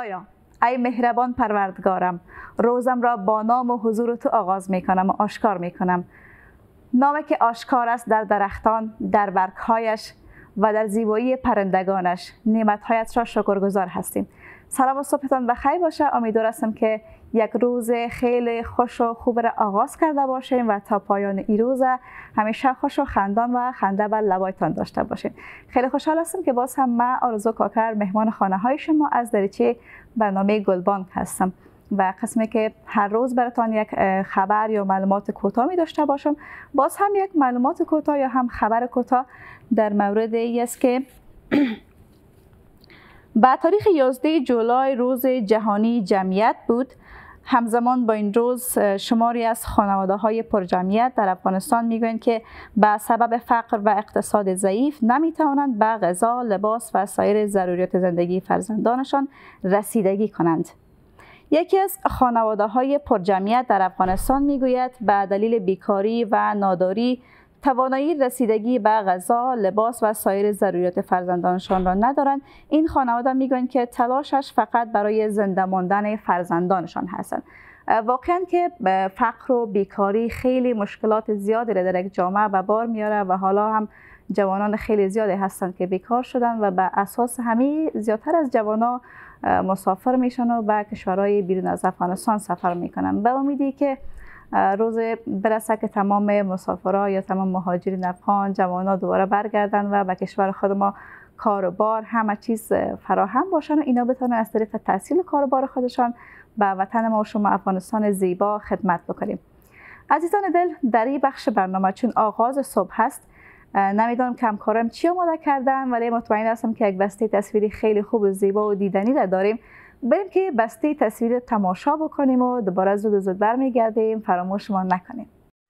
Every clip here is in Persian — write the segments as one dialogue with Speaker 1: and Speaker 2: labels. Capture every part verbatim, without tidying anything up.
Speaker 1: خدایا ای مهربان پروردگارم، روزم را با نام و حضور تو آغاز می کنم و آشکار می کنم. نامی که آشکار است در درختان، در برگهایش و در زیبایی پرندگانش. نعمتهایت را شکرگزار هستیم. سلام و صبحتان بخیر باشه. امیدوار هستم که یک روز خیلی خوش و خوب را آغاز کرده باشیم و تا پایان این روز همیشه خوش و خندان و خنده بر لبایتان داشته باشیم. خیلی خوشحال هستم که باز هم من آرزو کاکر مهمان خانه های شما از دریچه برنامه گلبانگ هستم و قسمی که هر روز براتان یک خبر یا معلومات کوتاه می داشته باشم. باز هم یک معلومات کوتاه یا هم خبر کوتاه در مورد ای است که با تاریخ یازده جولای روز جهانی جمعیت بود. همزمان با این روز شماری از خانواده های پرجمعیت در افغانستان میگویند که به سبب فقر و اقتصاد ضعیف نمیتوانند به غذا، لباس و سایر ضروریات زندگی فرزندانشان رسیدگی کنند. یکی از خانواده های پرجمعیت در افغانستان میگوید به دلیل بیکاری و ناداری توانایی رسیدگی به غذا، لباس و سایر ضروریات فرزندانشان را ندارند. این خانواده میگویند که تلاشش فقط برای زنده ماندن فرزندانشان هستند. واقعا که فقر و بیکاری خیلی مشکلات زیادی را در یک جامعه به بار میاره و حالا هم جوانان خیلی زیادی هستند که بیکار شدن و به اساس همین زیادتر از جوانان مسافر میشن و به کشورهای بیرون از افغانستان سفر میکنن. به امیدی که روز برسه که تمام مسافرها یا تمام مهاجرین افغان جوانان دوباره برگردن و به کشور خود ما کار و بار همه چیز فراهم باشن و اینا بتونن از طریق تحصیل کار و بار خودشان به وطن ما و شما افغانستان زیبا خدمت بکنیم. عزیزان دل، در این بخش برنامه چون آغاز صبح هست نمیدونم که همکارم چی آماده کردن، ولی مطمئن هستم که یک بسته تصویری خیلی خوب و زیبا و دیدنی را داریم. بریم که بسته تصویر تماشا بکنیم و دوباره زود زود برمیگردیم. فراموش ما نکنیم.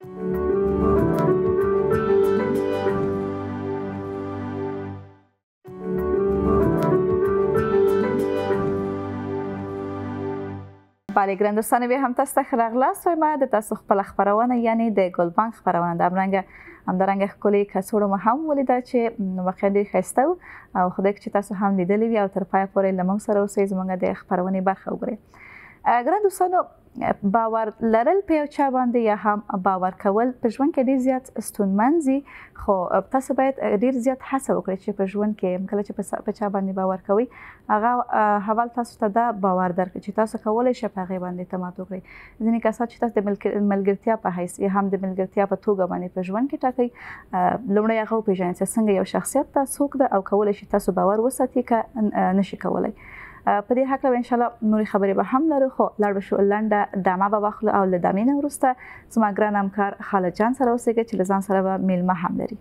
Speaker 1: بله ګران بیا هم تاسو ته ښه راغلاست. ما د تاسو خپله خپرونه یعنې د ګلبانګ خپرونه ده. همرنګه همدارنګه ښکلې کڅوړه مو هم ولیده چې واقعا ډېر ښایسته و او خدای چې تاسو هم لیدلې وي او تر پایه پورې له موږ سره اوسئ، زموږ د خپرونې برخه وګورئ. ګران دوستانو، باور لرل په یو چا باندې یا هم باور کول په ژوند کې ډېر زیات ستونمن، خو تاسو باید ډېر زیات هڅه وکړئ چې په ژوند کې کله چې په چا باندې باور کوئ هغه اول تاسو ته دا باور درکړي چې تاسو کولی شئ په هغې باندې اعتماد وکړئ. ځینې کسان چې تاسو د ملګرتیا په حیث یا هم د ملګرتیا په توګه باندې په ژوند کې ټاکئ، لومړی هغه وپېژنئ چې څنګه یو شخصیت ته څوک ده او کولی شي تاسو باور وساتئ که نشي کولی. په دې هکله به انشاءالله نورې خبرې به هم لرو، خو لاړ به شو لنډه دمه به واخلو او له دمې نه وروسته زما ګران همکار خالد جان سره اوسېږئ چې له ځان سره به میلمه هم لري.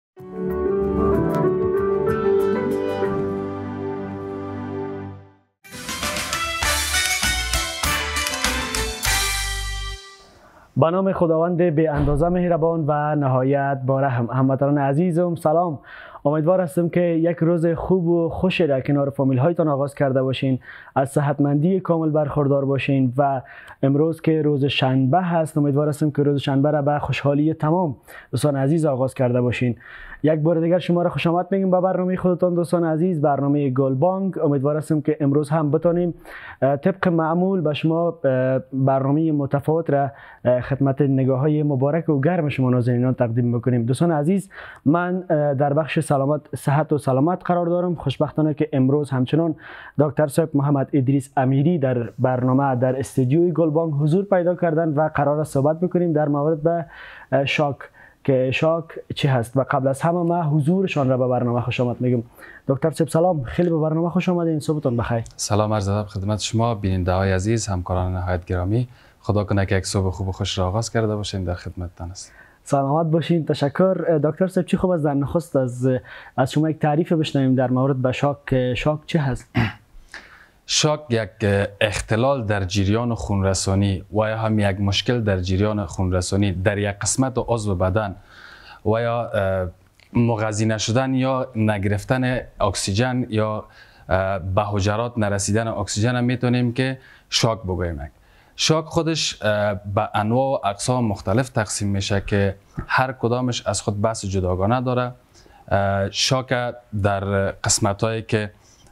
Speaker 2: به نام خداوند بی اندازه مهربان و نهایت بارحم. هموطنان عزیزم سلام. امیدوار هستم که یک روز خوب و خوش در کنار فامیل هایتان آغاز کرده باشین، از صحتمندی کامل برخوردار باشین و امروز که روز شنبه هست امیدوار هستم که روز شنبه را به خوشحالی تمام دوستان عزیز آغاز کرده باشین. یک بار دیگر شما را خوش آمد میگیم به برنامه خودتان دوستان عزیز، برنامه گلبانگ. امیدوار هستم که امروز هم بتانیم طبق معمول به شما برنامه متفاوت را خدمت نگاه های مبارک و گرم شما نازنینان تقدیم بکنیم. دوستان عزیز، من در بخش سلامت صحت و سلامت قرار دارم. خوشبختانه که امروز همچنان دکتر صاحب محمد ادریس امیری در برنامه در استودیوی گلبانگ حضور پیدا کردن و قرار است صحبت بکنیم در مورد به شاک که شاک چی هست و قبل از همه ما حضورشان را به برنامه خوش آمد میگم. دکتر صاحب سلام، خیلی به برنامه خوش آمدین. صبحتون بخیر.
Speaker 3: سلام عرض ادب خدمت شما بیننده های عزیز، همکاران نهایت گرامی. خدا کنه که یک صبح خوب و خوش را آغاز کرده باشیم. در خدمتتان است.
Speaker 2: سلامت باشین. تشکر دکتر صاحب. چی خوب است در نخست از از شما یک تعریف بشنویم در مورد به شاک. شاک چی هست؟
Speaker 3: شاک یک اختلال در جریان خونرسانی و یا هم یک مشکل در جریان خونرسانی در یک قسمت عضو بدن و یا مغذی نشدن یا نگرفتن اکسیژن یا به حجرات نرسیدن اکسیژن هم میتونیم که شاک بگوییم. شاک خودش به انواع و اقسام مختلف تقسیم میشه که هر کدامش از خود بحث جداگانه داره. شاک در قسمت هایی که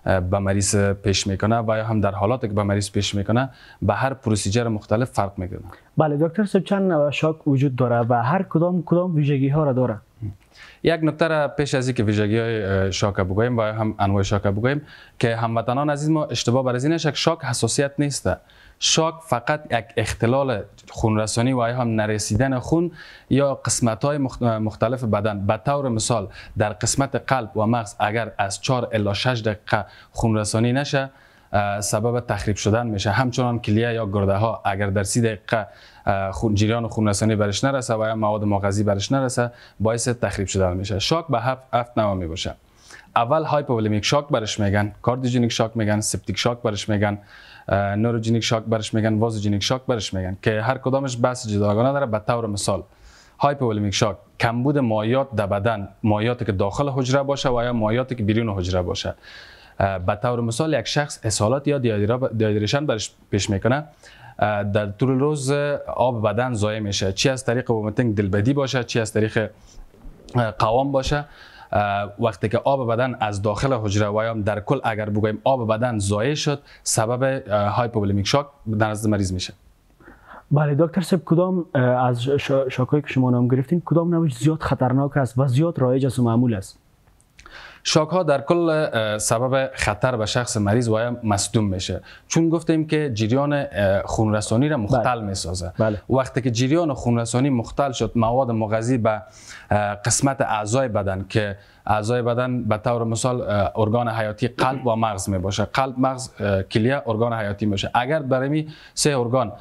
Speaker 3: به مریض پیش میکنه و یا هم در حالاتی که به مریض پیش میکنه به هر پروسیجر مختلف فرق میکنه.
Speaker 2: بله دکتر صاحب، چند نوع شاک وجود داره و هر کدام کدام ویژگی ها را داره؟
Speaker 3: یک نکته را پیش از اینکه ویژگی های شاک بگوییم و هم انواع شاک بگوییم که هموطنان عزیز ما اشتباه بر از این نشه که شاک حساسیت نیست. شاک فقط یک اختلال خونرسانی و یا هم نرسیدن خون یا قسمت های مختلف بدن. به طور مثال در قسمت قلب و مغز اگر از چهار الی شش دقیقه خونرسانی نشه سبب تخریب شدن میشه. همچنان کلیه یا گرده ها اگر در سی دقیقه خون جریان خونرسانی برش نرسه و یا مواد مغذی برش نرسه باعث تخریب شدن میشه. شاک به هفت هفت نوع می باشه. اول هایپوولمیک شاک برش میگن، کاردیوژنیک شاک میگن، سپتیک شاک برش میگن، نوروژنیک شاک برش میگن، وازوژنیک شاک برش میگن که هر کدامش بحث جداگانه داره. به طور مثال هایپوولمیک شاک کمبود مایعات در بدن، مایعاتی که داخل حجره باشه و یا مایعاتی که بیرون حجره باشه. به طور مثال یک شخص اسهالات یا دیهایدریشن برش پیش میکنه، در طول روز آب بدن ضایع میشه، چی از طریق وومیتینگ دلبدی باشه، چی از طریق قوام باشه. وقتی که آب بدن از داخل حجره و یا در کل اگر بگوییم آب بدن ضایع شد سبب هایپوولمیک شاک در نزد مریض میشه.
Speaker 2: بله دکتر صاحب، کدام از شاکایی که شما نام گرفتین کدام نوعش زیاد خطرناک است و زیاد رایج است و معمول است؟
Speaker 3: شاک ها در کل سبب خطر به شخص مریض و یا مصدوم میشه، چون گفتیم که جریان خونرسانی را مختل میسازه.
Speaker 2: بله.
Speaker 3: وقتی که جریان خونرسانی مختل شد مواد مغذی به قسمت اعضای بدن که اعضای بدن به طور مثال ارگان حیاتی قلب و مغز می باشه، قلب، مغز، کلیه ارگان حیاتی میشه. اگر برای سه ارگان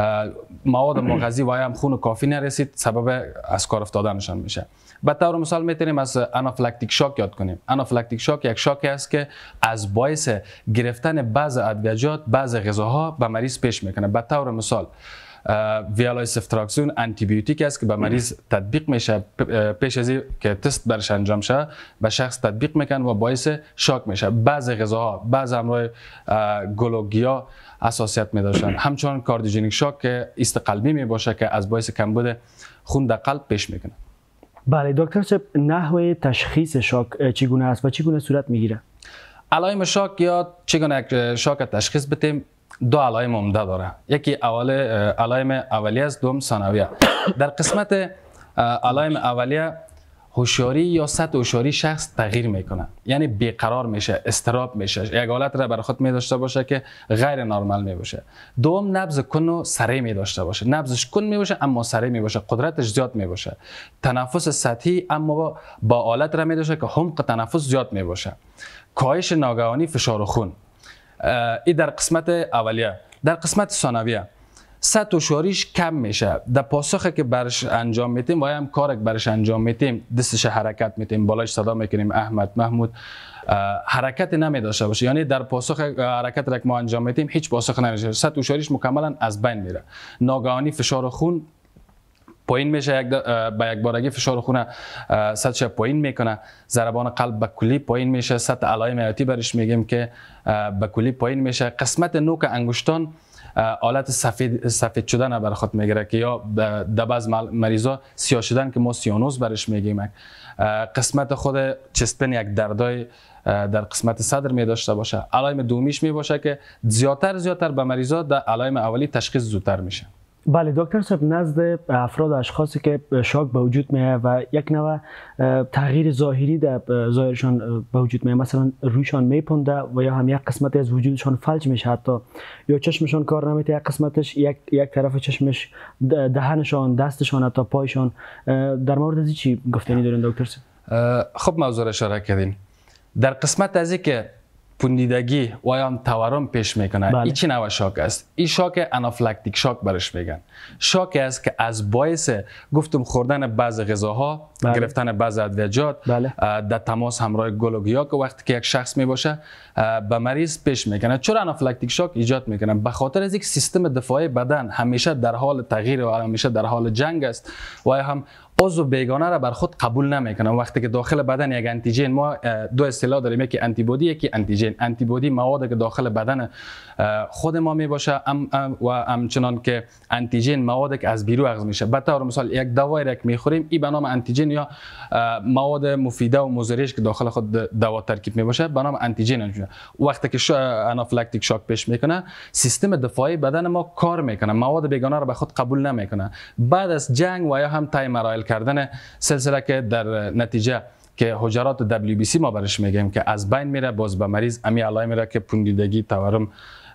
Speaker 3: مواد مغذی و یا هم خون کافی نرسید سبب از کار افتادنشان میشه. به طور مثال میتونیم از آنافیلاکتیک شاک یاد کنیم. آنافیلاکتیک شاک یک شاکی است که از باعث گرفتن بعض ادویجات، بعض غذاها به مریض پیش میکنه. به طور مثال ویالای سفتراکسون انتی بیوتیک است که به مریض تطبیق میشه، پیش از که تست برش انجام شه به شخص تطبیق میکنه و باعث شاک میشه. بعض غذاها، بعض امراض گل و گیاه حساسیت می داشتن. همچنان کاردیوژنیک شاک که ایست قلبی می باشه که از باعث کمبود خون در قلب پیش میکنه.
Speaker 2: بله دکتر صاحب، نحوه تشخیص شاک چگونه است و چگونه صورت میگیره؟
Speaker 3: علائم شاک یا چگونه یک شاک تشخیص بدیم دو علائم عمده داره. یکی اول علائم اولیه است، دوم ثانویه. در قسمت علائم اولیه هوشیاری یا سطح هوشیاری شخص تغییر میکنه، یعنی بیقرار میشه، اضطراب میشه، یک حالت را بر خود می داشته باشه که غیر نرمال می باشه. دوم نبض کن و سریع می داشته باشه، نبضش کن می باشه اما سریع می باشه، قدرتش زیاد می باشه. تنفس سطحی اما با حالت را می داشته که عمق تنفس زیاد می باشه. کاهش ناگهانی فشار خون. این در قسمت اولیه. در قسمت ثانویه سطح هوشیاریش کم میشه، در پاسخی که برش انجام میتیم و هم کاری که برش انجام میتیم دستش حرکت میتیم، بالاش صدا میکنیم احمد، محمود، حرکت نمی داشته باشه، یعنی در پاسخ حرکت را که ما انجام میتیم هیچ پاسخ نمیشه، سطح هوشیاریش مکملا از بین میره. ناگهانی فشار خون پایین میشه، یک با یک بارگی فشار خون سطحش پایین میکنه، ضربان قلب به کلی پایین میشه، سطح علائم حیاتی برش میگیم که به کلی پایین میشه. قسمت نوک انگشتان حالت سفید سفید شدن بر خود میگیره که یا در بعض مریضا سیاه شدن که ما سیانوز برش میگیم. قسمت خود چسپن یک دردای در قسمت صدر می داشته باشه. علائم دومیش می باشه که زیادتر زیادتر به مریضا در علائم اولی تشخیص زودتر میشه.
Speaker 2: بله دکتر صاحب، نزد افراد اشخاصی که شاک به وجود میاد و یک نوع تغییر ظاهری در ظاهرشان به وجود میاد، مثلا رویشان میپنده و یا هم یک قسمت از وجودشان فلج میشه، حتی یا چشمشان کار نمیکنه، یک قسمتش یک یک طرف چشمش، دهنشان، دستشان، حتی پایشان، در مورد از چی گفتنی دارین دکتر صاحب؟
Speaker 3: خب موضوع را اشاره کردین. در قسمت از که پوندیدگی و یا هم تورم پیش میکنه، بله. این چه نوع شاک است؟ این شاک آنافیلاکتیک شاک برش میگن. شاک است که از باعث گفتم خوردن بعض غذاها، بله. گرفتن بعض ادویجات، بله. در تماس همراه گل و گیاه که وقتی که یک شخص میباشه به مریض پیش میکنه. چرا آنافیلاکتیک شاک ایجاد میکنه؟ به خاطر از اینکه سیستم دفاعی بدن همیشه در حال تغییر و همیشه در حال جنگ است و هم عضو بیگانه را بر خود قبول نمیکنه. وقتی که داخل بدن یک انتیژن، ما دو اصطلاح داریم، یکی آنتی بادی یکی انتیژن. آنتی بادی موادی که داخل بدن خود ما می باشه ام ام و همچنان که انتیژن موادی که از بیرون اخذ میشه. به طور مثال یک دوایی را که میخوریم این به نام انتیژن یا مواد مفیده و مضرش که داخل خود دوا ترکیب می باشه به نام انتیژن. وقتی که آنافیلاکتیک شاک پیش میکنه سیستم دفاعی بدن ما کار میکنه، مواد بیگانه را به خود قبول نمیکنه. بعد از جنگ و یا هم طی مراحل کردن سلسله که در نتیجه که حجرات دبلیو بی سی ما برش میگیم که از بین میره، باز به مریض امی علائم میره که پوندیدگی، تورم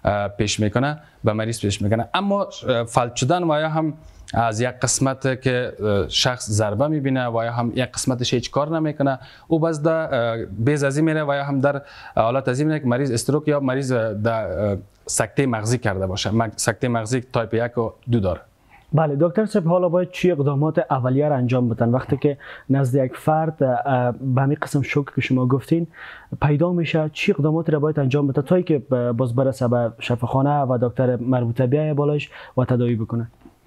Speaker 3: پیش میکنه، به مریض پیش میکنه. اما فلج شدن و یا هم از یک قسمت که شخص ضربه میبینه و یا هم یک قسمتش هیچ کار نمیکنه، او باز در بیز ازی میره و یا هم در حالت ازی میره که مریض استروک یا مریض در سکته مغزی کرده باشه. سکته مغزی تایپ یک و دو داره.
Speaker 2: بله دکتر صاحب، حالا باید چی اقدامات اولیه را انجام بدن وقتی که نزد یک فرد به همین قسم شوک که شما گفتین پیدا میشه؟ چی اقدامات را باید انجام بده تا که باز برسه به شفاخانه و دکتر مربوطه بیایه بالایش و تداوی بکنه؟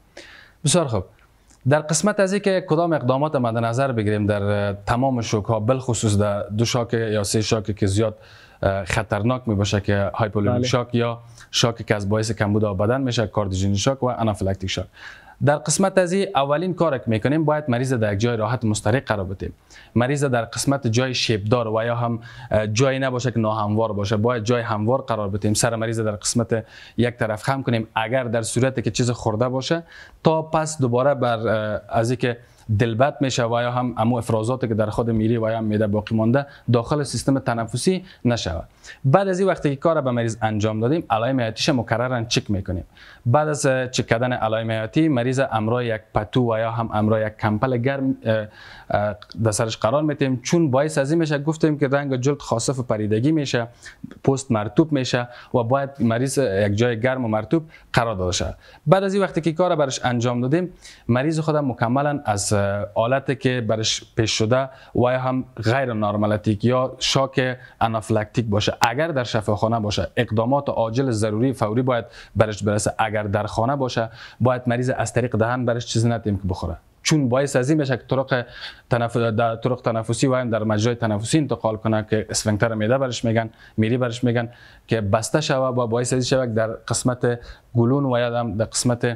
Speaker 3: بسیار خوب. در قسمت از که کدام اقدامات مد نظر بگیریم در تمام شوک ها، بالخصوص در دو شاک یا سه شاک که زیاد خطرناک می باشه که هایپولومیک شاک یا شاکی که از باعث کمبود آب بدن میشه، کاردیوژنیک شاک و آنافیلاکتیک شاک. در قسمت از اولین کاری که میکنیم باید مریض در یک جای راحت مستریح قرار بدیم. مریض در قسمت جای شیبدار و یا هم جایی نباشه که ناهموار باشه، باید جای هموار قرار بدیم. سر مریض در قسمت یک طرف خم کنیم، اگر در صورتی که چیز خورده باشه تا پس دوباره بر از اینکه دلبت میشه و یا هم امو افرازاتی که در خود میری و یا هم میده باقی مانده داخل سیستم تنفسی نشود. بعد از این وقتی که کار به مریض انجام دادیم علائم حیاتیش مکررن چک میکنیم. بعد از چک کردن علائم حیاتی مریض امرای یک پتو و یا هم امرای یک کمپل گرم در سرش قرار میدیم، چون باعث از این میشه گفتیم که رنگ جلد خاصف و پریدگی میشه، پوست مرطوب میشه و باید مریض یک جای گرم و مرطوب قرار داده شود. بعد از این وقتی که کار برش انجام دادیم مریض خود مکملا از حالتی که برش پیش شده و یا هم غیر نارمالتیک یا شاک آنافیلاکتیک باشه، اگر در شفاخانه باشه اقدامات عاجل ضروری فوری باید برش برسه. اگر در خانه باشه باید مریض از طریق دهن برش چیزی ندیم که بخوره، چون باعث از این میشه که طرق تنف... در طرق تنفسی و در مجرای تنفسی انتقال کنه که اسفنکتر معده برش میگن، میری برش میگن، که بسته شوه و باعث از این شوه در قسمت گلون و یا در قسمت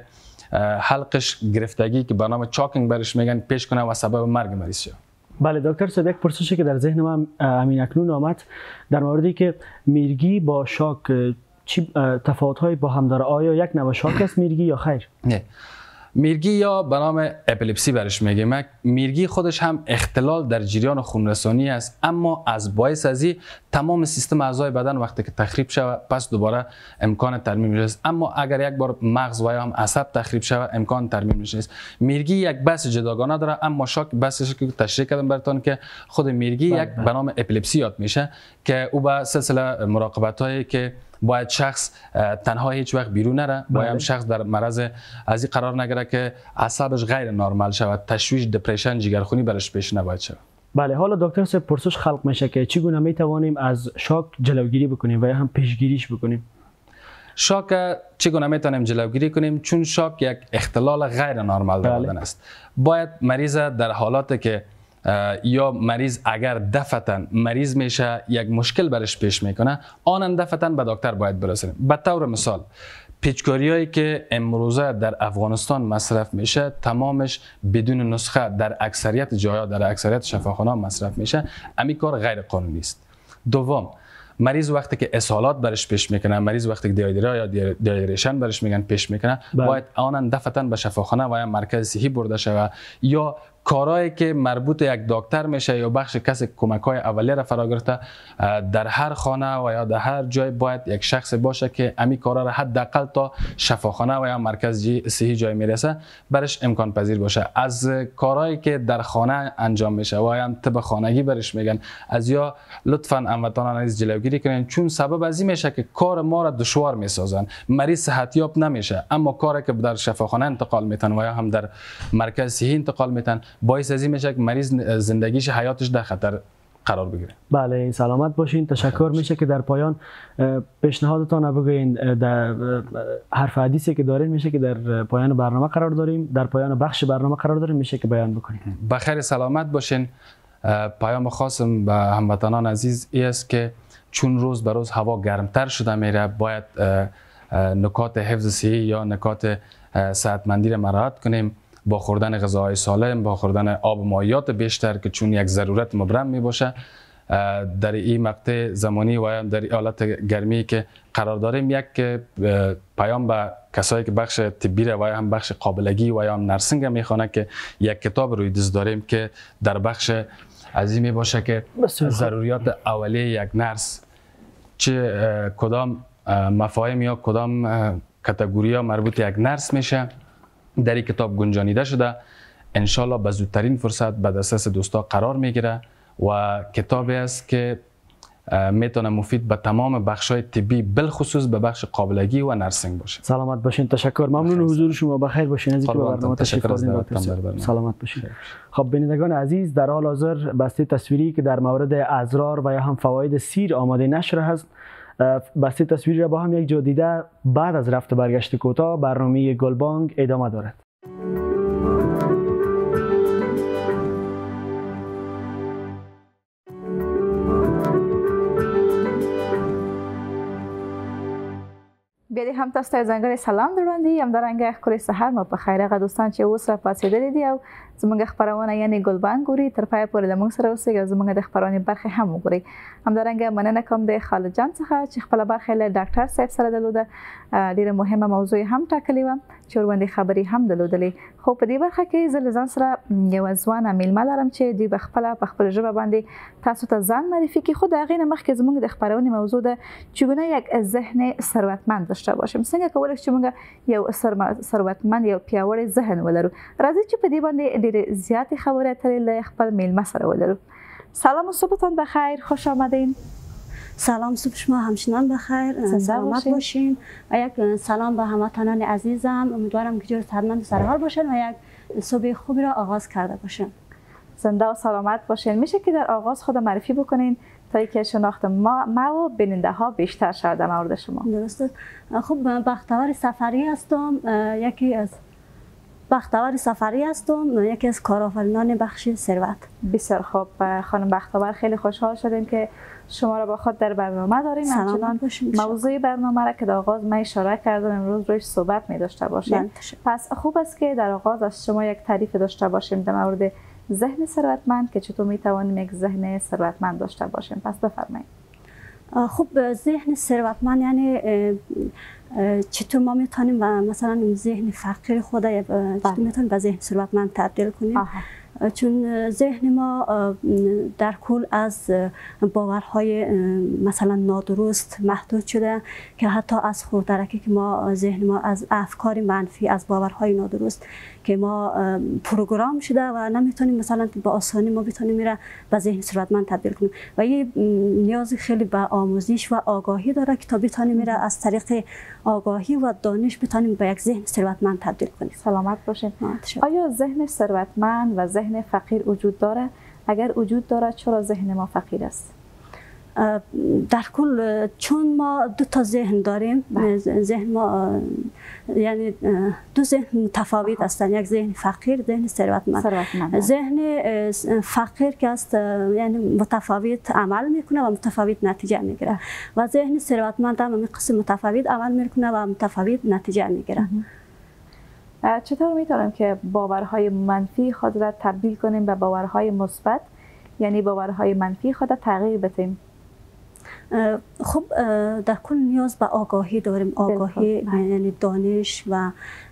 Speaker 3: حلقش گرفتگی که به نام چاکینگ برش میگن پیش کنه و سبب مرگ مریض شه.
Speaker 2: بله دکتر صاحب، یک پرسشی که در ذهن من همین اکنون آمد در موردی که میرگی با شاک چی تفاوت‌هایی با هم داره؟ آیا یک نوع شاک است میرگی یا خیر؟
Speaker 3: نه. میرگی یا به نام اپیلپسی برش میگیم. میرگی خودش هم اختلال در جریان خونرسانی است، اما از باعث از این تمام سیستم اعضای بدن وقتی که تخریب شود پس دوباره امکان ترمیم نیست. اما اگر یک بار مغز و یا هم عصب تخریب شود امکان ترمیم نیست. میرگی یک بحث جداگانه داره، اما شاک بحثش که تشریح کردم براتون که خود میرگی یک به نام اپیلپسی یاد میشه که او با سلسله مراقبت هایی که باید شخص تنها هیچ وقت بیرون نره، باید هم شخص در مرض از این قرار نگیره که اعصابش غیر نرمال شود، تشویش، دپرشن، جگرخونی برش پیش نباید شود.
Speaker 2: بله، حالا دکتر صاحب پرسش خلق میشه که چگونه می توانیم از شاک جلوگیری بکنیم و یا هم پیشگیریش بکنیم؟
Speaker 3: شاک چگونه می توانیم جلوگیری کنیم؟ چون شاک یک اختلال غیر نرمال در بدن است. باید مریض در حالاتی که یا مریض اگر دفعتاً مریض میشه یک مشکل برش پیش میکنه آنن دفعتاً به دکتر باید برسونیم. به طور مثال پیچکاری هایی که امروزه در افغانستان مصرف میشه تمامش بدون نسخه در اکثریت جاها در اکثریت شفاخانه مصرف میشه، همین کار غیر قانونی است. دوم، مریض وقتی که اسهالات برش پیش میکنه، مریض وقتی که دیهایدریا یا دیهایدریشن برش میگن پیش میکنه باید آنن دفعتاً به شفاخانه و یا مرکز صحی برده شود، یا کارهایی که مربوط یک دکتر میشه یا بخش کسی کمک‌های اولیه را فرا گرفته در هر خانه و یا در هر جای باید یک شخص باشه که امی کارا را حداقل تا شفاخانه و یا مرکز صحی جای میرسه برش امکان پذیر باشه. از کارهایی که در خانه انجام میشه و یا طب خانگی برش میگن از یا لطفاً هموطنان عزیز جلوگیری کنین، چون سبب از این میشه که کار ما را دشوار میسازن، مریض صحتیاب نمیشه، اما کاری که در شفاخانه انتقال میتن و یا هم در مرکز صحی انتقال میتن باعث از این میشه که مریض زندگیش حیاتش در خطر قرار بگیره.
Speaker 2: بله سلامت باشین. تشکر میشه که در پایان پیشنهادتان بگوین. در حرف حدیثی که دارین میشه که در پایان برنامه قرار داریم، در پایان بخش برنامه قرار داریم، میشه که بیان بکنید.
Speaker 3: بخیر سلامت باشین. پیام خاصم به هموطنان عزیز ای است که چون روز به روز هوا گرمتر شده میره، باید نکات حفظ صحی یا نکات صحتمندی را مراعات کنیم، با خوردن غذاهای سالم، با خوردن آب و مایعات بیشتر که چون یک ضرورت مبرم می باشه در این مقطع زمانی و در این حالت گرمی که قرار داریم. یک پیام به کسایی که بخش طبی را و هم بخش قابلگی و هم نرسینگ میخوانه که یک کتاب روی دست داریم که در بخش از می باشه که ضروریات اولیه یک نرس چه کدام مفاهیم یا کدام کاتگوری ها مربوط یک نرس میشه در این کتاب گنجانیده شده. انشالله به زودترین فرصت به دسترس دوستا قرار میگیره و کتابی است که میتونه مفید به تمام بخش‌های طبی بالخصوص به بخش قابلگی و نرسینگ باشه.
Speaker 2: سلامت باشین. تشکر. ممنون حضور شما. بخیر باشین. از اینکه به برنامه تشریف آوردین. سلامت باشین. خب بینندگان عزیز، در حال حاضر بسته تصویری که در مورد اضرار و یا هم فواید سیر آماده نشر هست، بسته تصویری را با هم یک جا دیده بعد از رفت برگشت کوتاه برنامه گلبانگ ادامه دارد.
Speaker 1: بیادی هم تاستا زنگار سلام دروندی هم درنگه کلی سحر ما بخیر. اگه دوستان چې اوس را پاتېدلي دي او زموږ خبرونه یعنی ګلبانګ ګوري تر پای پورې د موږ سره اوسئ او زموږ د خبرونې برخې هم وګورئ. همدارنګه مننه کوم د خالد جان څخه چې خپله برخه له ډاکټر صاحب سره درلوده. ډېره مهمه موضوع هم ټاکلې وه چې ورباندې خبرې هم درلودلې. خو په دې برخه کې زه له ځان سره یوه ځوانه میلمه لرم چې دوی به خپله په خپله ژبه باندې تاسو ته ځان معرفي کړي. خو د هغې نه مخکې زموږ د خپرونې موضوع ده چگونه یک ذهن ثروتمند داشته باشیم. څنګه کولی شو چې موږ یو ثروتمند یو پیاوړی ذهن ولرو. راځئ چې په دې باندې ډېرې زیاتې خبرې اترې له خپل میلمه سره ولرو. سلام و صبحتان بخیر. خوش آمدین.
Speaker 4: سلام، صبح شما همچنان بخیر. سلامت باشین. و یک سلام به هموطنان عزیزم. امیدوارم که جور صحتمند و سرحال باشین و یک صبح خوبی را آغاز کرده باشین.
Speaker 1: زنده و سلامت باشین. میشه که در آغاز خود معرفی بکنین تا اینکه شناخت ما, ما و بیننده ها بیشتر شد در مورد شما.
Speaker 4: درسته. خب بختیار صفری هستم. یکی از بختیار صفری هستم، یکی از کارآفرینان بخش ثروت.
Speaker 1: بسیار خوب خانم بختیار، خیلی خوشحال شدیم که شما را با خود در برنامه داریم. همچنان موضوع برنامه را که در آغاز من اشاره کردم امروز روش صحبت می داشته باشیم. پس خوب است که در آغاز از شما یک تعریف داشته باشیم در مورد ذهن ثروتمند که چطور می توانیم یک ذهن ثروتمند داشته باشیم. پس بفرمایید.
Speaker 4: خب ذهن ثروتمند یعنی چطور ما میتونیم مثلا ذهن فقیر خود چطور میتونیم به ذهن ثروتمند تبدیل کنیم. آها. چون ذهن ما در کل از باورهای مثلا نادرست محدود شده که حتی از خوددرکی که ما ذهن ما از افکار منفی، از باورهای نادرست که ما پروگرام شده و نمیتونیم مثلا با آسانی ما بتونیم میره به ذهن ثروتمند تبدیل کنیم و یه نیاز خیلی به آموزش و آگاهی داره که تا بتونیم میره از طریق آگاهی و دانش بتونیم به یک ذهن ثروتمند تبدیل کنیم.
Speaker 1: سلامت باشین. آیا ذهن ثروتمند و ذهن فقیر وجود داره؟ اگر وجود داره چرا ذهن ما فقیر است؟
Speaker 4: در کل چون ما دو تا ذهن داریم، ذهن ما یعنی دو ذهن متفاوت هستند، یک ذهن فقیر، ذهن ثروتمند. ذهن فقیر که است یعنی متفاوت عمل میکنه و متفاوت نتیجه میگیره و ذهن ثروتمند هم قسم متفاوت عمل میکنه و متفاوت نتیجه میگیره.
Speaker 1: چطور میتونیم که باورهای منفی خود را تبدیل کنیم به باورهای مثبت، یعنی باورهای منفی خود را تغییر بدیم؟
Speaker 4: خب در کل نیاز به آگاهی داریم. آگاهی یعنی دانش و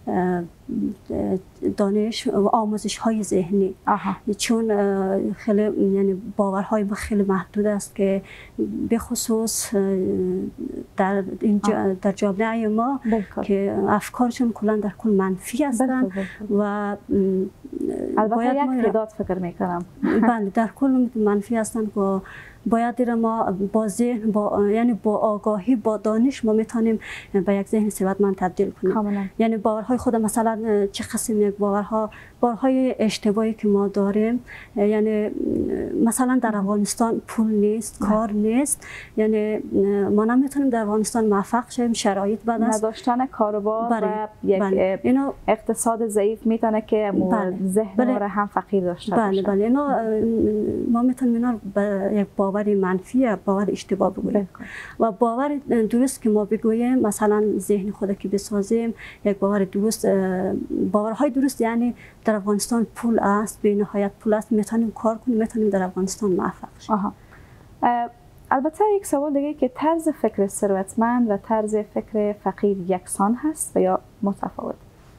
Speaker 4: دانش و آموزش های ذهنی. آها. چون خیلی یعنی باورهای ما خیلی محدود است که به خصوص در این در جامعه ما بلکل. که افکارشون کلا در کل منفی هستند و
Speaker 1: البته یک تعداد فکر میکنم
Speaker 4: بله در کل منفی هستند که باید را ما با ذهن با یعنی با آگاهی با دانش ما میتونیم به یک ذهن ثروتمند تبدیل کنیم کاملا. یعنی باورهای خود مثلا چه قسم یک باورها باورهای اشتباهی که ما داریم، یعنی مثلا در افغانستان پول نیست، کار نیست، یعنی ما نمیتونیم در افغانستان موفق شیم، شرایط بد است،
Speaker 1: نداشتن کاروبار
Speaker 4: بله.
Speaker 1: و یک
Speaker 4: بله. اینو
Speaker 1: اقتصاد ضعیف میتونه که
Speaker 4: بله.
Speaker 1: ذهن بله. را هم فقیر داشته
Speaker 4: بله.
Speaker 1: باشه.
Speaker 4: بله اینا ما میتونیم اینا به یک باور منفی یا باور اشتباه بگوییم و باور درست که ما بگوییم مثلا ذهن خود که بسازیم یک باور درست، باورهای درست یعنی در افغانستان پول است، به نهایت پول است، میتونیم کار کنیم، میتونیم در افغانستان موفق شیم.
Speaker 1: آها. البته یک سوال دیگه که طرز فکر ثروتمند و طرز فکر فقیر یکسان هست و یا متفاوت؟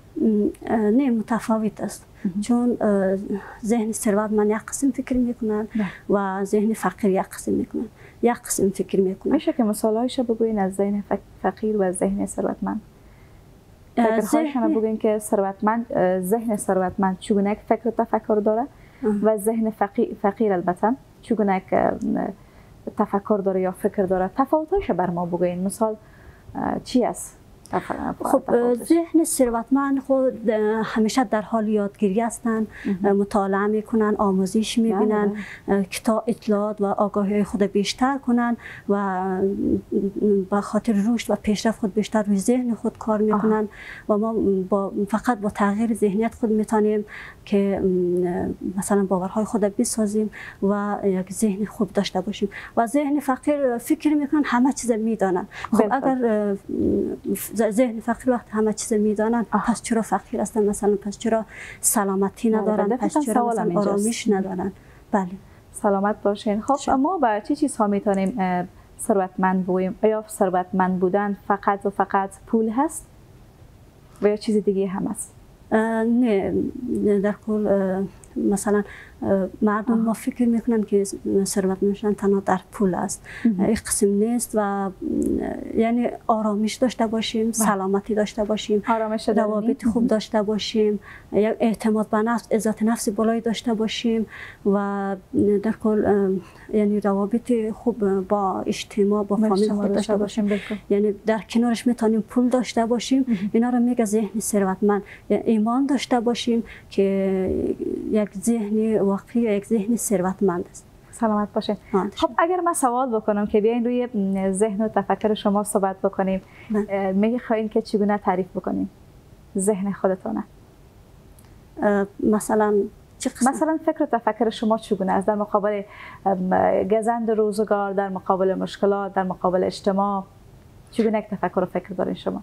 Speaker 4: نه متفاوت است. چون ذهن ثروتمند یک قسم فکر میکنن و ذهن فقیر یک قسم میکنن، یک قسم فکر میکنن.
Speaker 1: میشه که مثالهایش بگوین از ذهن فقیر و ذهن ثروتمند؟ فکرهایشان بگوین که ثروتمند ذهن ثروتمند چگونه یک فکر و تفکر داره و ذهن فقیر, فقیر البته چگونه یک تفکر داره یا فکر داره. تفاوتش بر ما بگوین، مثال چی است؟
Speaker 4: خب ذهن ثروتمند خود همیشه در حال یادگیری هستند، مطالعه میکنن، آموزش میبینن، کتاب اطلاعات و آگاهی خود بیشتر کنن و با خاطر رشد و پیشرفت خود بیشتر روی ذهن خود کار میکنن و ما با فقط با تغییر ذهنیت خود میتونیم که مثلا باورهای خود بسازیم و یک ذهن خوب داشته باشیم. و ذهن فقیر فکر میکنن همه چیز میدانن. خب اگر ذهن فقیر وقت همه چیز میدانن پس چرا فقیر هستن؟ مثلا پس چرا سلامتی ندارن؟ پس چرا مثلا آرامش ندارن؟ بله
Speaker 1: سلامت باشین. خب ما با چه چیزها میتونیم ثروتمند بودیم؟ آیا ثروتمند بودن فقط و فقط پول هست و یا چیز دیگه هم است؟
Speaker 4: نه در کل مثلا مردم ما فکر میکنن که ثروت میشن تنها در پول است. این قسم نیست و یعنی آرامش داشته باشیم، سلامتی داشته باشیم، روابط خوب داشته باشیم، اعتماد به نفس، عزت نفس بالایی داشته باشیم و در کل یعنی روابط خوب با اجتماع با فامیل خود داشته باشیم. یعنی در کنارش میتونیم پول داشته باشیم. اینا رو میگه ذهن ثروتمند. ایمان داشته باشیم که یک ذهن واقعی یک ذهن ثروتمند است.
Speaker 1: سلامت باشین. خب اگر من سوال بکنم که بیاین روی ذهن و تفکر شما صحبت بکنیم، میخواین که چگونه تعریف بکنیم ذهن خودتونه؟
Speaker 4: مثلا
Speaker 1: مثلا فکر و تفکر شما چگونه است در مقابل گزند روزگار، در مقابل مشکلات، در مقابل اجتماع؟ چگونه یک تفکر و فکر دارین شما؟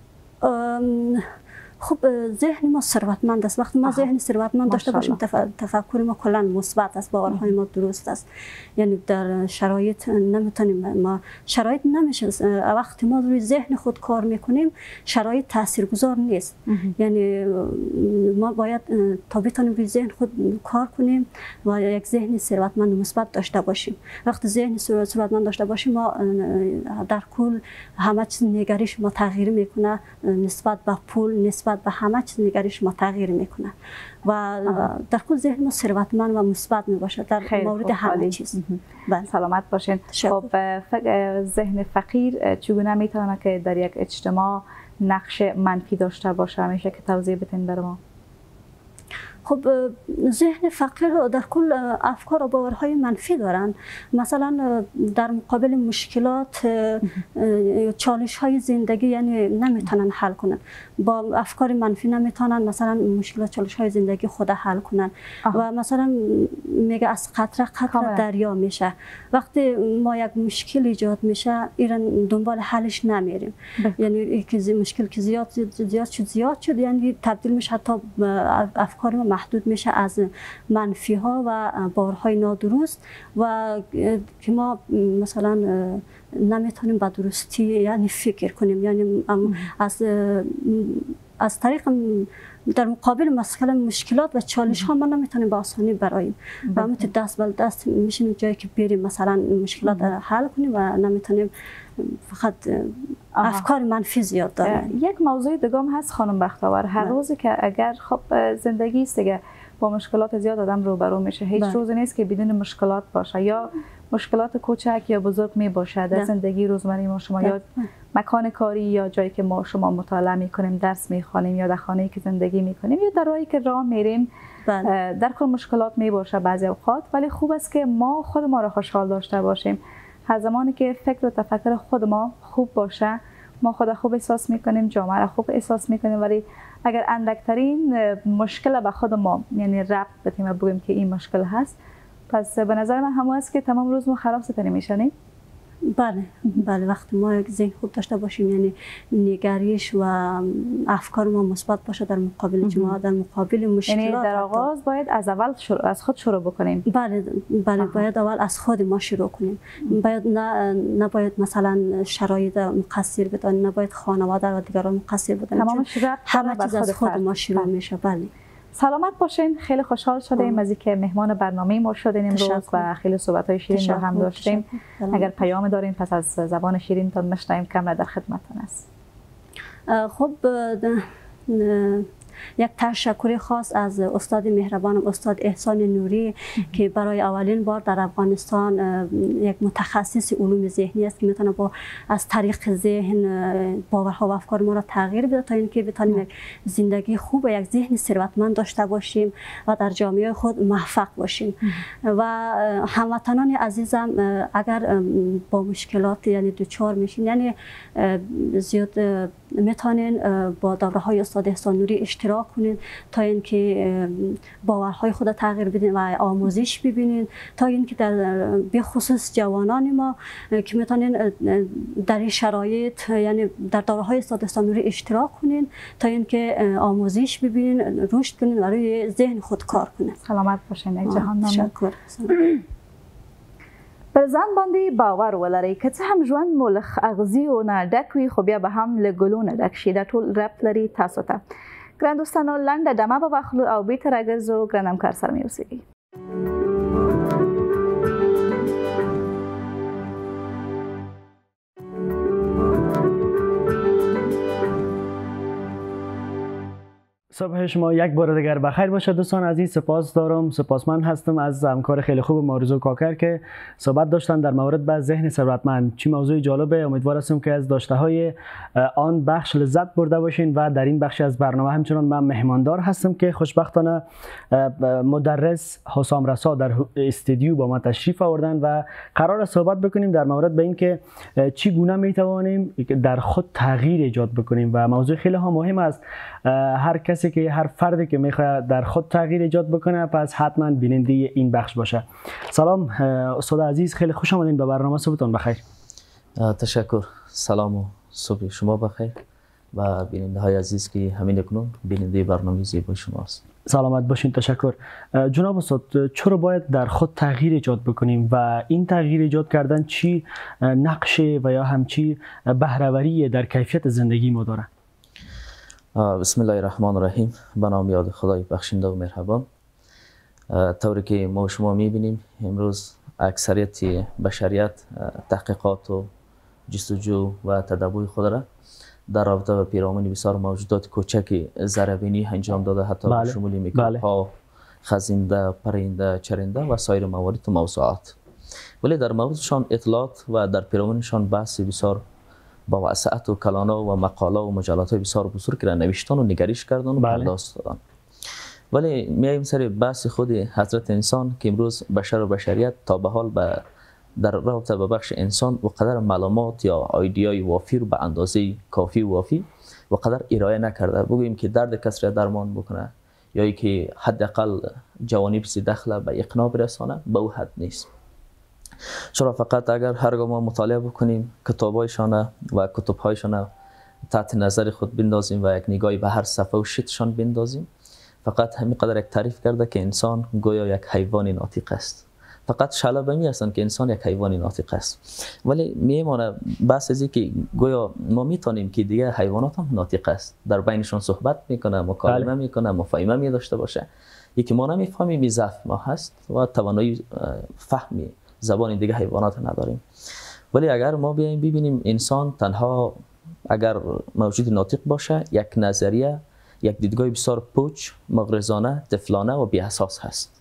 Speaker 4: خب ذهن ما ثروتمند است. وقتی ما ذهن ثروتمند داشته باشیم تفکر ما کلا مثبت است، باورهای ما درست است. یعنی در شرایط نمیتونیم ما شرایط نمیشه وقتی ما روی ذهن خود کار میکنیم شرایط تاثیرگذار نیست. یعنی ما باید تا بتونیم روی ذهن خود کار کنیم و یک ذهن ثروتمند مثبت داشته باشیم. وقتی ذهن ثروتمند داشته باشیم ما در کل همه چیز نگریش ما تغییر میکنه، نسبت به پول، نسبت به همه چیز نگریش ما تغییر میکنه و آه. در کل ذهن ما ثروتمند و مثبت میباشه در مورد همه چیز.
Speaker 1: بله سلامت باشین. خب ذهن فقیر چگونه میتونه که در یک اجتماع نقش منفی داشته باشه؟ میشه که توضیح بدین بر ما؟
Speaker 4: خب ذهن فقیر در کل افکار و باورهای منفی دارن. مثلا در مقابل مشکلات چالش های زندگی یعنی نمیتونن حل کنن، با افکار منفی نمیتونن مثلا مشکلات چالش های زندگی خود حل کنن. آه. و مثلا میگه از قطره قطره دریا میشه. وقتی ما یک مشکل ایجاد میشه ایران دنبال حلش نمیریم. یعنی که مشکل که زیاد زیاد شد زیاد شد یعنی تبدیل میشه حتی افکار ما محدود میشه از منفی ها و باورهای نادرست و که ما مثلا نمیتونیم با درستی یعنی فکر کنیم. یعنی از از طریق در مقابل مسئله مشکلات و چالش ها ما نمیتونیم با آسانی براییم و همون دست بل دست میشیم جایی که بریم مثلا مشکلات حل کنیم و نمیتونیم فقط افکار منفی زیاد داریم.
Speaker 1: یک موضوع دیگه هم هست خانم بختاور، هر روزی که اگر خب زندگی است دیگه با مشکلات زیاد آدم روبرو میشه. هیچ روزی نیست که بدون مشکلات باشه، یا مشکلات کوچک یا بزرگ می باشه در زندگی روزمره ما شما، یا مکان کاری، یا جایی که ما شما مطالعه میکنیم، درس میخوانیم، یا در خانه‌ای که زندگی میکنیم، یا در راهی که راه میریم. در کل مشکلات می باشه بعضی اوقات، ولی خوب است که ما خود ما را خوشحال داشته باشیم. هر زمانی که فکر و تفکر خود ما خوب باشه، ما خود خوب احساس میکنیم، جامعه را خوب احساس میکنیم. ولی اگر اندکترین مشکل به خود ما، یعنی ربط بدیم و بگیم که این مشکل هست، پس به نظر من همون است که تمام روز ما خراب ستنی میشنیم.
Speaker 4: بله بله، وقتی ما یک ذهن خوب داشته باشیم، یعنی نگریش و افکار ما مثبت باشه در مقابل جماعت، در مقابل مشکلات،
Speaker 1: یعنی در آغاز باید از اول شروع، از خود شروع بکنیم.
Speaker 4: بله بله، باید اول از خود ما شروع کنیم. باید نه نباید مثلا شرایط مقصر بدانیم، نباید خانواده و دیگران مقصر بدانیم.
Speaker 1: تمام
Speaker 4: همه چیز از خود ما شروع میشه. بله.
Speaker 1: سلامت باشین. خیلی خوشحال شدیم از اینکه مهمان برنامه ما شدین امروز و خیلی صحبت‌های شیرین رو هم داشتیم. اگر پیام دارین پس از زبان شیرین تا میشنویم کاملا در خدمتتون است.
Speaker 4: خب یک تشکر خاص از استاد مهربانم، استاد احسان نوری، که برای اولین بار در افغانستان یک متخصص علوم ذهنی است که میتونه با از طریق ذهن باورها و افکار ما را تغییر بده تا اینکه بتونیم یک زندگی خوب و یک ذهن ثروتمند داشته باشیم و در جامعه خود موفق باشیم. و هموطنان عزیزم، اگر با مشکلات یعنی دوچار میشین، یعنی زیاد میتونین با دوره‌های استاد احسان نوری اشتراک کنید تا اینکه باورهای خود تغییر بدین و آموزش ببینین، تا اینکه در به خصوص جوانان ما که میتونین در این شرایط، یعنی در دوره‌های استاد احسان نوری اشتراک کنین تا اینکه آموزش ببینین، رشد کنین و روی ذهن خود کار کنین.
Speaker 1: سلامت باشین. یک جهان
Speaker 4: تشکر.
Speaker 1: پر ځان باندې باور ولرئ، که څه هم ژوند مو له اغزیو نه ډک وي، خو بیا به هم له ګلو نه ډک شي. دا ټول ربط لري تاسو ته. ګران دوستانو، لنډه دمه به واخلو او بیرته راګرځو. ګران همکار سره مې اوسیږئ.
Speaker 2: صبح شما یک بار دیگر بخیر باشه دوستان عزیز. سپاس دارم، سپاسمند هستم از همکار خیلی خوب ماروزو کاکر که صحبت داشتن در مورد به ذهن ثروتمند. چی موضوع جالبه. امیدوار هستم که از داشته های آن بخش لذت برده باشین و در این بخش از برنامه همچنان من مهماندار هستم که خوشبختانه مدرس حسام رسا در استودیو با ما تشریف آوردن و قرار صحبت بکنیم در مورد به اینکه چی گونه می توانیم در خود تغییر ایجاد بکنیم. و موضوع خیلی ها مهم است. هر کسی که هر فردی که میخواد در خود تغییر ایجاد بکنه پس حتما بیننده این بخش باشه. سلام استاد عزیز، خیلی خوش آمدین به برنامه. صبحتون بخیر.
Speaker 5: تشکر. سلام و صبح شما بخیر و بیننده های عزیز که همین اکنون بیننده برنامه زیبای شماست.
Speaker 2: سلامت باشین. تشکر. جناب استاد، چرا باید در خود تغییر ایجاد بکنیم و این تغییر ایجاد کردن چی نقشه و یا همچی بهره‌وری در کیفیت زندگی ما داره؟
Speaker 5: بسم الله الرحمن الرحیم. به نام یاد خدای بخشنده و مهربان. طوری که ما شما میبینیم امروز اکثریت بشریت تحقیقات و جستجو و تدبیر خود را در رابطه با پیرامون بسیار موجودات کوچک ذره‌بینی انجام داده، حتی بله. شمول میکروب‌ها، خزنده، پرنده، چرنده و سایر موارد و موضوعات. ولی در موردشان اطلاعات و در پیرامونشان بحث بسیار با وسعت و کلانه و مقاله و مجلات بسیار بزرگ را نوشتن و نگریش کردن و پرداخت دادن. ولی میایم سر بحث خود حضرت انسان که امروز بشر و بشریت تا به حال به در رابطه با بخش انسان و قدر معلومات یا ایدیای وافی رو به اندازه کافی و وافی و قدر ارائه نکرده. بگوییم که درد کسی را درمان بکنه یا ای که حداقل جوانب سی دخل به اقناع برسانه به او حد نیست. چرا فقط اگر هرگاه ما مطالعه بکنیم کتابایشان و کتابهایشان تحت نظر خود بندازیم و یک نگاهی به هر صفحه و شتشان بندازیم، فقط همین قدر یک تعریف کرده که انسان گویا یک حیوان ناطق است. فقط شاله به می هستند که انسان یک حیوان ناطق است. ولی میمونه بحث ازی که گویا ما میتونیم که دیگه حیوانات هم ناطق است، در بینشون صحبت میکنه، مکالمه میکنه، مفاهمه می داشته باشه. یکی ما نمیفهمیم بی ضعف ما هست و توانایی فهمی زبان دیگه حیوانات نداریم. ولی اگر ما بیایم ببینیم انسان تنها اگر موجود ناطق باشه یک نظریه یک دیدگاه بسیار پوچ، مغرضانه، طفلانه و بی اساس هست.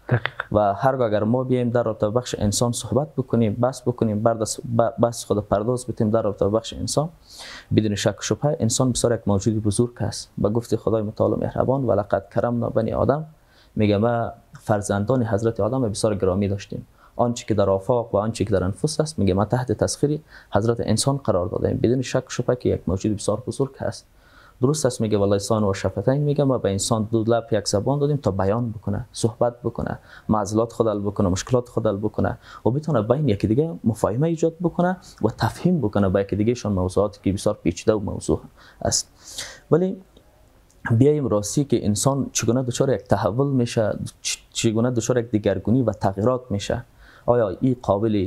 Speaker 5: و هرگاه اگر ما بیایم در رابطه بخش انسان صحبت بکنیم، بحث بکنیم، بحث خود پرداز بتیم در رابطه بخش انسان، بدون شک و شبهه انسان بسیار یک موجود بزرگ است. به گفت خدای متعال مهربان ولقد کرمنا بنی آدم، میگه ما فرزندان حضرت آدم بسیار گرامی داشتیم. آنچه که در آفاق و آنچه که در انفس است، میگه ما تحت تسخیر حضرت انسان قرار دادیم. بدون شک و شبهه که یک موجود بسیار بزرگ است. درست است میگه والله لسان و شفتین، میگه ما به انسان دو لب یک زبان دادیم تا بیان بکنه، صحبت بکنه، معضلات خود حل بکنه، مشکلات خود حل بکنه و بتونه بین یکی دیگه مفاهمه ایجاد بکنه و تفهیم بکنه به یکی دیگه شان موضوعاتی که بسیار پیچیده و موضوع است. ولی بیایم راستی که انسان چگونه دچار یک تحول میشه، چگونه دچار یک دگرگونی و تغییرات میشه، آیا این قابل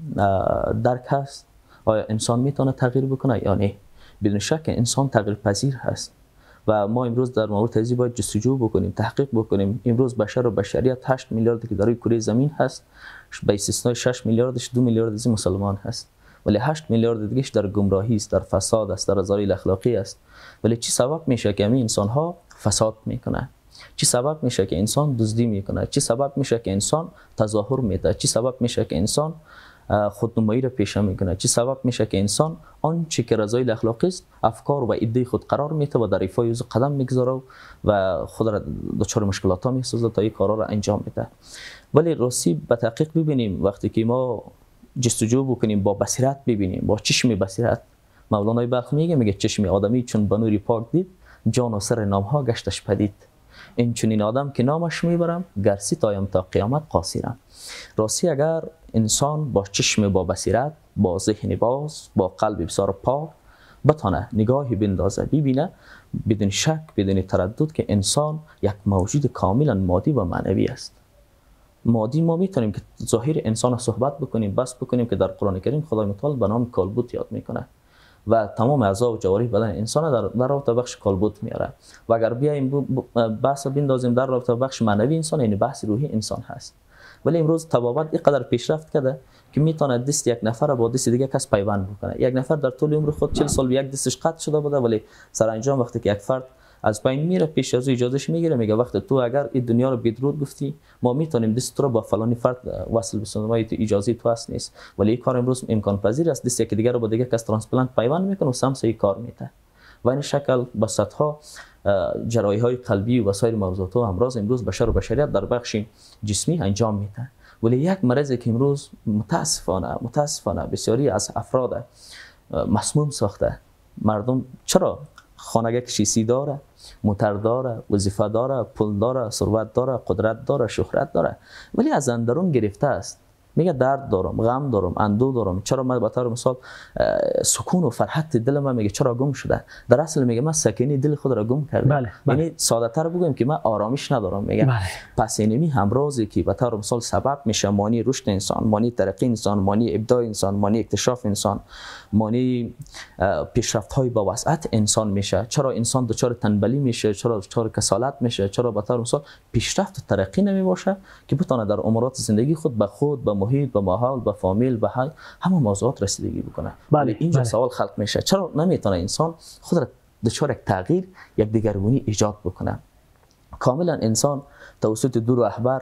Speaker 5: درک هست؟ آیا انسان میتونه تغییر بکنه یا نه؟ بدون شک انسان تغییر پذیر هست و ما امروز در مورد ازی باید جستجو بکنیم، تحقیق بکنیم. امروز بشر و بشریت هشت میلیارد که در روی کره زمین هست، به استثنای شش میلیاردش دو میلیارد از مسلمان هست، ولی هشت میلیارد دیگهش در گمراهی است، در فساد است، در رذایل اخلاقی است. ولی چی سبب میشه که همین انسان ها فساد میکنه؟ چی سبب میشه که انسان دزدی میکنه؟ چی سبب میشه که انسان تظاهر میده؟ چی سبب میشه که انسان خودنمایی را پیشه میکنه؟ چی سبب میشه که انسان آنچه که رذایل اخلاقی است افکار و ایده خود قرار میده و در ایفای او قدم میگذاره و خود را دچار مشکلات ها میسازه تا این کارا را انجام میده. ولی راستی به تحقیق ببینیم، وقتی که ما جستجو بکنیم، با بصیرت ببینیم، با چشم بصیرت، مولانای بلخ میگه میگه چشم آدمی چون به نور پاک دید، جان و سر نام ها گشتش پدید. این چنین آدم که نامش میبرم، گرسی تایم تا قیامت قاصرم. راستی اگر انسان با چشم با بصیرت، با ذهن باز، با قلب بسیار پاک بتانه نگاهی بندازه، ببینه، بدون شک بدون تردد که انسان یک موجود کاملا مادی و معنوی است. مادی ما میتونیم که ظاهر انسان را صحبت بکنیم، بس بکنیم که در قرآن کریم خدای متعال به نام کالبوت یاد میکنه و تمام اعضا و جوارح بدن انسان در در رابطه بخش کالبوت میاره. و اگر بیایم بحث بندازیم در رابطه بخش معنوی انسان، یعنی بحث روحی انسان هست. ولی امروز طبابت اینقدر پیشرفت کرده که میتونه دست یک نفر با دست دیگه کس پیوند بکنه. یک نفر در طول عمر خود چهل سال یک دستش قطع شده بوده، ولی سرانجام وقتی که یک فرد از بین میره پیش از او اجازهش میگیره، میگه وقت تو اگر این دنیا رو بدرود گفتی، ما میتونیم دست تو رو با فلانی فرد وصل بسازیم، اجازه تو هست نیست. ولی این کار امروز امکان پذیر است، دست یکی دیگه رو با دیگه کس ترانسپلانت پیوند میکنه و سمس این کار میته. و این شکل با صدها جراحی های قلبی و سایر موضوعات امراض امروز بشر و بشریت در بخش جسمی انجام میده. ولی یک مرضی که امروز متاسفانه متاسفانه بسیاری از افراد مسموم ساخته. مردم چرا خانگی کشیسی داره، موتر داره، وظیفه داره، پول داره، ثروت داره، قدرت داره، شهرت داره، ولی از اندرون گرفته است. میگه درد دارم، غم دارم، اندوه دارم. چرا من به طور مثال سکون و فرحت دل من میگه چرا گم شده؟ در اصل میگه من سکینی دل خود را گم کردم.
Speaker 2: بله، بله.
Speaker 5: یعنی ساده تر بگم که من آرامش ندارم. میگه
Speaker 2: بله.
Speaker 5: پس اینمی همرازی که به طور مثال سبب میشه مانی رشد انسان، مانی ترقی انسان، مانی ابداع انسان، مانی اکتشاف انسان، مانی پیشرفت های با وسعت انسان میشه. چرا انسان دچار تنبلی میشه؟ چرا دچار کسالت میشه؟ چرا به طور مثال پیشرفت و ترقی نمی باشه که بتونه در امورات زندگی خود به خود، به محیط، به ماحول، به فامیل، به همه موضوعات رسیدگی بکنه؟
Speaker 2: بله،
Speaker 5: اینجا
Speaker 2: بله.
Speaker 5: سوال خلق میشه چرا نمیتونه انسان خود را دچار یک تغییر، یک دگرگونی ایجاد بکنه؟ کاملا انسان توسط دو رهبر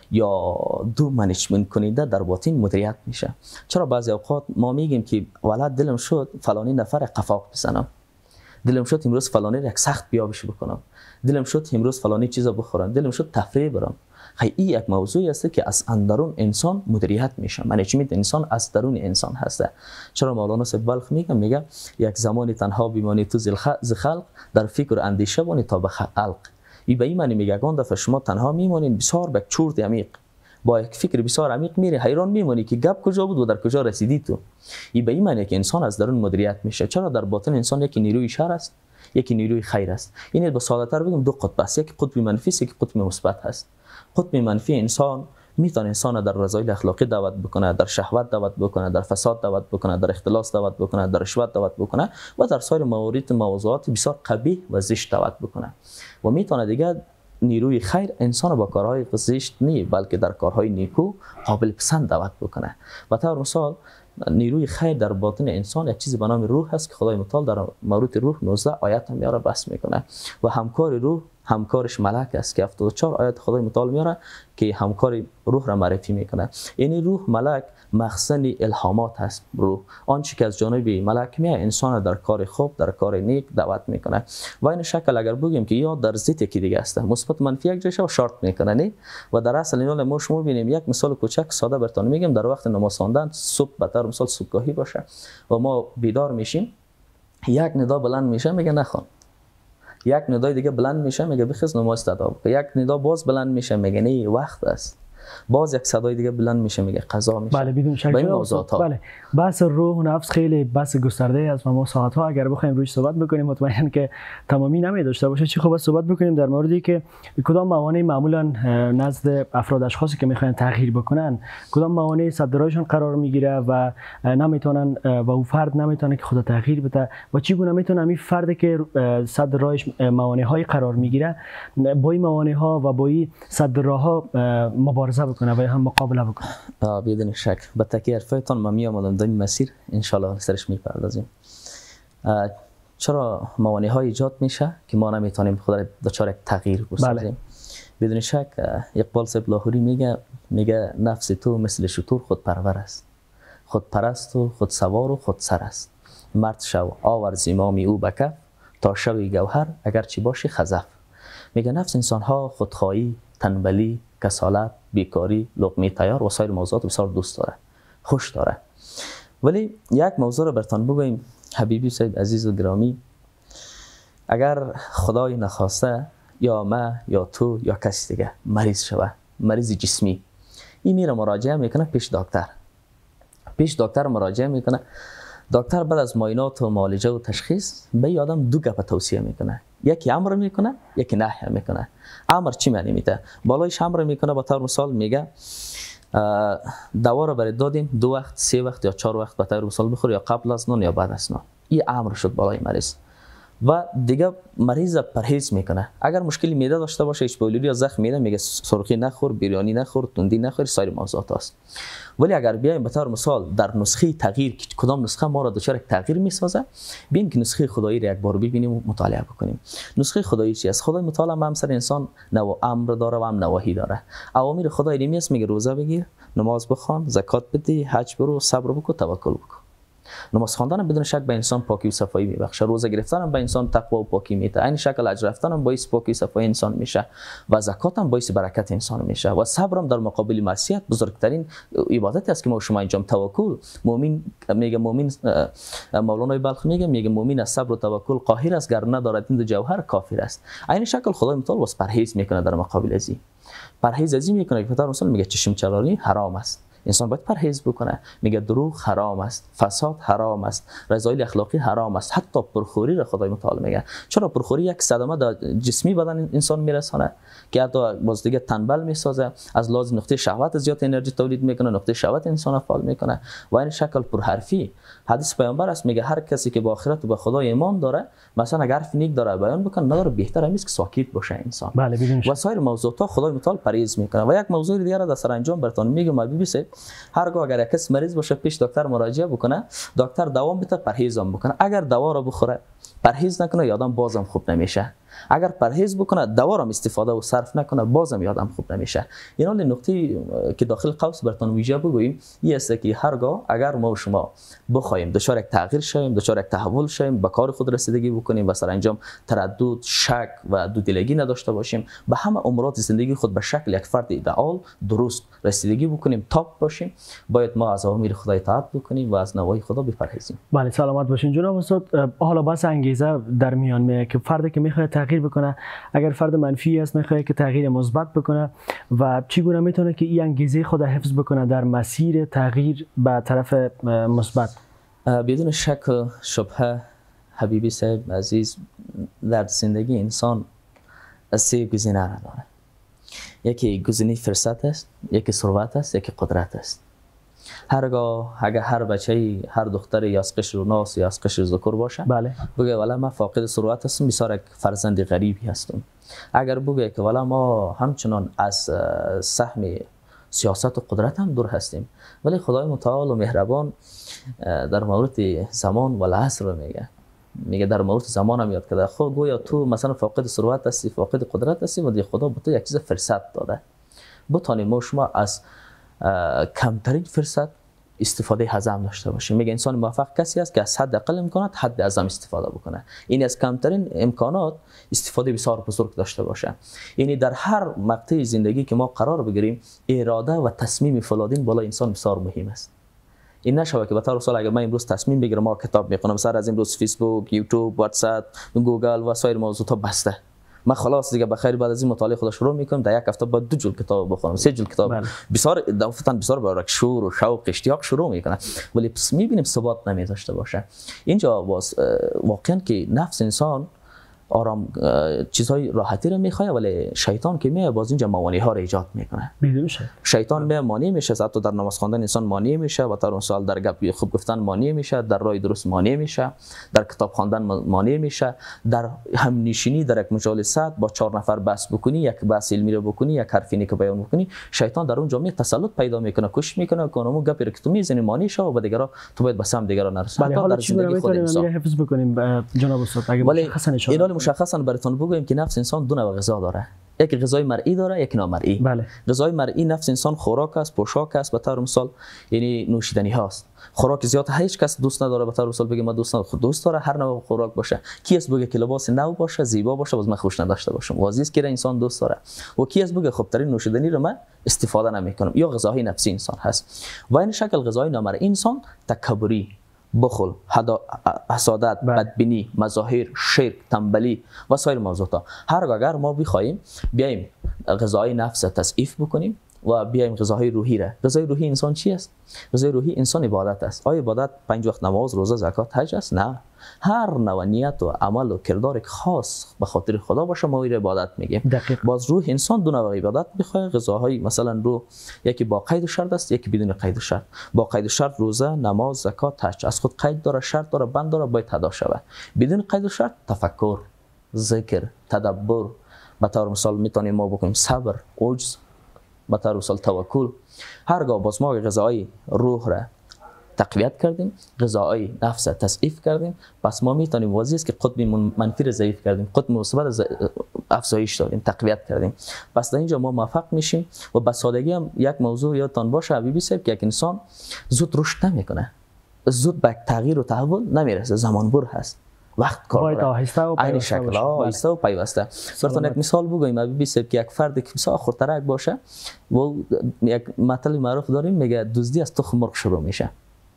Speaker 5: یا دو منیجمنت کننده در باطن مدیریت میشه. چرا بعضی اوقات ما میگیم که ولد دلم شد فلانی نفر قفاق بزنم، دلم شد امروز فلانی یک سخت بیابش بکنم، دلم شد امروز فلانی چیزا بخورم، دلم شد تفریح برم. خیلی این یک موضوعی است که از اندرون انسان مدیریت میشه. منیجمنت انسان از درون انسان هسته. چرا مولانا صاحب بلخ میگه میگه یک زمانی تنها بیمانی تو ز خلق، در فکر اندیشه بانی تا به خلق. این به این معنی میگه اگه دفعه شما تنها میمونین بسیار به چرت عمیق، با یک فکر بسیار عمیق میری، حیران میمونی که گپ کجا بود و در کجا رسیدی تو. این به این معنی که انسان از درون مدیریت میشه. چرا در باطن انسان یکی نیروی شر است، یکی نیروی خیر است. این با ساده تر بگم دو قطب است، یک قطب منفی است، یک قطب مثبت هست. قطب منفی انسان میتونه انسان در رذایل اخلاقی دعوت بکنه، در شهوت دعوت بکنه، در فساد دعوت بکنه، در اختلاس دعوت بکنه، در رشوت دعوت بکنه و در سایر موارد موضوعات بسیار قبیح و زشت دعوت بکنه. و میتونه دیگه نیروی خیر انسان با کارهای زشت نی بلکه در کارهای نیکو قابل پسند دعوت بکنه. به طور مثال نیروی خیر در باطن انسان یک چیزی به نام روح هست که خدای متعال در مورد روح نوزده آیات هم میاره بحث میکنه و همکار روح همکارش ملک است که هفتاد و چهار آیات خدای متعال میاره که همکار روح را معرفی میکنه. یعنی روح ملک مخزن الهامات هست. روح آنچه که از جانب ملک میاد انسان در کار خوب در کار نیک دعوت میکنه و این شکل اگر بگیم که یا در ضد یکی دیگه است مثبت منفی یک جشه و شارت میکنه نه و در اصل اینا ما شما ببینیم یک مثال کوچک ساده براتون میگم در وقت نماز خواندن صبح به طور مثال صبحگاهی باشه و ما بیدار میشیم یک ندا بلند میشه میگه نخوان، یک ندای دیگه بلند میشه میگه بخیز نماز ادا بکن، یک ندا باز بلند میشه میگه نه وقت است، باز یک صدای دیگه بلند میشه میگه قضا میشه.
Speaker 2: بله بدون شک. بله بحث روح و نفس خیلی بحث گسترده است و ما ساعت ها اگر بخوایم روش صحبت بکنیم مطمئنا که تمامی نمی داشته باشه. چی خوب صحبت بکنیم در موردی که کدام موانع معمولا نزد افراد اشخاصی که میخوان تغییر بکنن کدام موانع صد رایشون قرار میگیره و نمیتونن و او فرد نمیتونه که خود تغییر بده و چگونه میتونه همین فردی که صد رایش موانع های قرار میگیره با این موانع ها و با این صد راه ها مبارزه بکنه و هم مقابله بکنه.
Speaker 5: بدون شک با تکیه حرفایتان ما می آمدم در این مسیر ان شاء الله سرش میپردازیم. چرا موانع های ایجاد میشه که ما نمیتونیم خود را دچار یک تغییر بسازیم؟ بله. بدون شک اقبال صاحب لاهوری میگه میگه نفس تو مثل شتور خودپرور است، خودپرست و خودسوار و خودسر است. مرد شو آور زمام او بکف تا شوی گوهر اگرچه باشی خزف. میگه نفس انسان ها خودخواهی، تنبلی، کسالت، بیکاری، لقمه تیار و سایر موضوعات بسیار دوست داره، خوش داره. ولی یک موضوع رو براتون بگویم حبیبی صاحب عزیز و گرامی، اگر خدای نخواسته یا ما یا تو یا کسی دیگه مریض شوه، مریض جسمی، این میره مراجعه میکنه پیش دکتر. پیش دکتر مراجعه میکنه، دکتر بعد از معاینات و معالجه و تشخیص به این آدم دو گپ توصیه میکنه، یکی امر میکنه یکی نهی میکنه. امر چی معنی میده؟ بالایش امر میکنه با طور مثال میگه دوا رو برای دادیم دو وقت سه وقت یا چهار وقت به طور مثال بخور یا قبل از نان یا بعد از نان. این امر شد بالای مریض. و دیگه مریض پرهیز میکنه. اگر مشکلی معده داشته باشه اشبالیری یا زخم معده میگه سرخی نخور، بریانی نخور، تندی نخور، سایر موضوعات است. ولی اگر بیایم به طور مثال در نسخه تغییر که کدام نسخه ما را دچار تغییر میسازه، ببین که نسخه خدایی را یک بار ببینیم و مطالعه بکنیم. نسخه خدایی چی است؟ خدای متعال هم سر انسان نو امر داره و هم نواهی داره. اوامر خدای اینمی است میگه روزه بگیر، نماز بخوان، زکات بده، حج برو، صبر بکن، توکل بکن. نماز خواندن بدون شک به انسان پاکی و صفایی میبخشه، روزه گرفتن هم به انسان تقوا و پاکی میده، این شکل اجر رفتن هم باعث پاکی و صفایی انسان میشه و زکات هم باعث برکت انسان میشه و صبر هم در مقابل معصیت بزرگترین عبادت است که ما شما انجام. توکل مؤمن میگه، مؤمن مولانا بلخ میگه میگه مؤمن از صبر و توکل قاهر است، گر ندارد این جوهر کافر است. این شکل خدای متعال واس پرهیز میکنه در مقابل ازی، پرهیز ازی میکنه که پدر مثلا میگه چشم چرانی حرام است، انسان باید پرهیز بکنه. میگه دروغ حرام است، فساد حرام است، رذایل اخلاقی حرام است، حتی پرخوری را خدای متعال میگه. چرا پرخوری یک صدمه در جسمی بدن انسان میرسانه که حتی باز دیگه تنبل میسازه، از لازم نقطه شهوت زیاد انرژی تولید میکنه، نقطه شهوت انسان فعال میکنه و این شکل پرحرفی. حدیث پیامبر است میگه هر کسی که با آخرت و به خدا ایمان داره، مثلا اگر حرف نیک داره بیان بکنه نداره، بهتره نیست که ساکت باشه انسان. بله و سایر موضوعات خدای متعال پرهیز میکنه. و یک موضوع دیگه را در سرانجام براتون میگم حبیبی سه، هرگاه اگر یک کس مریض باشه پیش دکتر مراجعه بکنه، دکتر دوا میده پرهیز هم بکنه. اگر دوا رو بخوره پرهیز نکنه یادم بازم خوب نمیشه، اگر پرهیز بکنه دوا رو استفاده و صرف نکنه بازم یادم خوب نمیشه. اینا نقطه که داخل قوس براتون ویژه بگوییم این است که هرگاه اگر ما و شما بخوایم دچار یک تغییر شویم، دچار یک تحول شویم، به کار خود رسیدگی بکنیم و سرانجام تردد، شک و دودلگی نداشته باشیم، به همه امورات زندگی خود به شکل یک فرد ایدئال درست رسیدگی بکنیم، تاپ باشیم، باید ما از اوامر خدا اطاعت بکنیم و از نواهی خدا بپرهیزیم.
Speaker 2: بله سلامت باشین جناب استاد. حالا بس انگیزه در میان میاد که فردی که میخواد تغییر بکنه، اگر فرد منفی است میخواد که تغییر مثبت بکنه و چگونه میتونه که این انگیزه خود حفظ بکنه در مسیر تغییر به طرف مثبت؟
Speaker 5: بدون شک و شبهه حبیبی صاحب عزیز، در زندگی انسان سه گزینه را داره. یکی گزینه فرصت است، یکی ثروت است، یکی قدرت است. هرگاه اگر هر بچه هر دختری یا از قشر ناس یا از قشر ذکر باشه
Speaker 2: بله
Speaker 5: بگه والا ما فاقد ثروت هستم، بسیار یک فرزند غریبی هستم. اگر بگه که والا ما همچنان از سهم سیاست و قدرت هم دور هستیم، ولی خدای متعال و مهربان در مورد زمان و العصر میگه میگه در مورد زمان هم یاد کرده. خب گویا تو مثلا فاقد ثروت هستی، فاقد قدرت هستی و دیگه خدا به تو یک چیز فرصت داده، بتانیم ما شما از کمترین فرصت استفاده هضم داشته باشیم. میگه انسان موفق کسی است که از حد اقل امکانات حد اعظم استفاده بکنه، این از کمترین امکانات استفاده بسیار بزرگ داشته باشه. یعنی در هر مقطع زندگی که ما قرار بگیریم اراده و تصمیم فولادین بالا انسان بسیار مهم است. این نشوه که به طور مثال اگر من امروز تصمیم بگیرم ما کتاب میخونم، سر از امروز فیسبوک، یوتیوب، واتساپ، گوگل و سایر موضوعات بسته، من خلاص دیگه بخیر بعد از این مطالعه خود شروع میکنم، در یک هفته بعد دو جلد کتاب بخونم، سه جلد کتاب، بسیار دفتن بسیار با شور و شوق اشتیاق شروع میکنه، ولی پس میبینیم ثبات نمیداشته باشه. اینجا باز واقعا که نفس انسان آرام چیزهای راحتی رو میخواد، ولی شیطان که میاد باز اینجا موانع ها رو ایجاد میکنه.
Speaker 2: بدون شک
Speaker 5: شیطان میاد مانع میشه، حتی در نماز خواندن انسان مانع میشه، و در اون سال در گپ خوب گفتن مانع میشه، در راه درست مانع میشه، در کتاب خواندن مانع میشه، در هم نشینی در یک مجالست با چهار نفر بحث بکنی، یک بحث علمی رو بکنی، یک حرفی که بیان بکنی، شیطان در اون جامعه تسلط پیدا میکنه، کش میکنه که اونمو گپی رو که تو میزنی مانع شه و دیگران تو باید بس هم دیگران نرسه.
Speaker 2: بله حالا چی میتونیم حفظ بکنیم جناب استاد؟ اگه مشخصا اشاره
Speaker 5: این مشخصا براتون بگویم که نفس انسان دو نوع غذا داره، یک غذای مرئی داره، یک نامرئی.
Speaker 2: بله.
Speaker 5: غذای مرئی نفس انسان خوراک است، پوشاک است، به طور مثال یعنی نوشیدنی هاست. خوراک زیاد هیچ کس دوست نداره، به طور مثال بگه ما دوست ندارم، خود دوست داره هر نوع خوراک باشه. کی است بگه که لباس نو باشه، زیبا باشه، باز من خوش نداشته باشم، واضحه است که انسان دوست داره. و کی است بگه خب ترین نوشیدنی رو من استفاده نمیکنم، یا غذای نفسی انسان هست. و این شکل غذای نامرئی انسان تکبری، بخل، حسادت، بدبینی، مظاهر، شرک، تنبلی و سایر موضوعات. هر اگر ما بخوایم بیایم غذای نفس تضعیف بکنیم و بیایم غذاهای روحی را. غذای روحی انسان چی است؟ غذای روحی انسان عبادت است. آیا عبادت پنج وقت نماز، روزه، زکات، حج است؟ نه. هر نوع نیت و عمل و کردار خاص به خاطر خدا باشه ما این عبادت میگیم.
Speaker 2: دقیق.
Speaker 5: باز روح انسان دو نوع عبادت میخواد. غذاهای مثلا روح یکی با قید و شرط است، یکی بدون قید و شرط. با قید و شرط روزه، نماز، زکات، حج از خود قید داره، شرط داره، بند داره، باید ادا شود. بدون قید و شرط تفکر، ذکر، تدبر، به طور مثال میتونیم ما بکنیم صبر، عجز، به طور مثال توکل. هرگاه باز ما غذای روح را تقویت کردیم، غذای نفس تضعیف کردیم، پس ما میتونیم واضح است که قطب منفی را ضعیف کردیم، قطب مثبت افزایش دادیم، تقویت کردیم. پس در اینجا ما موفق میشیم. و به سادگی هم یک موضوع یادتان باشه حبیبی صاحب که یک انسان زود رشد نمیکنه، زود به تغییر و تحول نمیرسه، زمان بر هست، وقت کار
Speaker 2: باید آهسته و
Speaker 5: این شکل آهسته و پیوسته. براتون یک مثال بگویم حبیبی صاحب که یک فرد که مثلا خردترک باشه و یک مطلب معروف داریم میگه دزدی از تخم مرغ شروع میشه.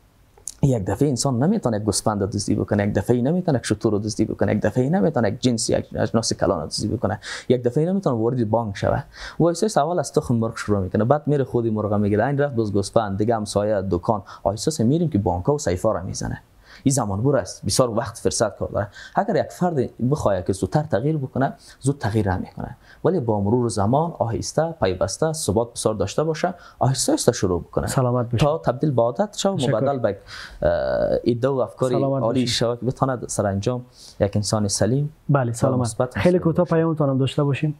Speaker 5: یک دفعه انسان نمیتونه یک گوسفند دزدی بکنه، یک دفعه نمیتونه یک شتر رو دزدی بکنه، یک دفعه نمیتونه یک جنس یک اجناس کلان دزدی بکنه، یک دفعه نمیتونه وارد بانک شوه. و احساس اول از تخم مرغ شروع میکنه، بعد میره خودی مرغ میگیره، این رفت باز گوسفند، دیگه همسایه، دکان، احساس میریم که بانک‌ها و سیفا را میزنه. این زمان بر است، بسیار وقت فرصت کار داره. اگر یک فرد بخواد که زودتر تغییر بکنه، زود تغییر نمیکنه، ولی با مرور زمان آهسته پیوسته ثبات بسیار داشته باشه، آهسته آهسته شروع بکنه
Speaker 2: سلامت بشه
Speaker 5: تا تبدیل به عادت شه و مبدل به ایده و افکار عالی شه که بتونه سرانجام یک انسان سلیم.
Speaker 2: بله سلامت. خیلی کوتاه پیامتون هم داشته باشیم.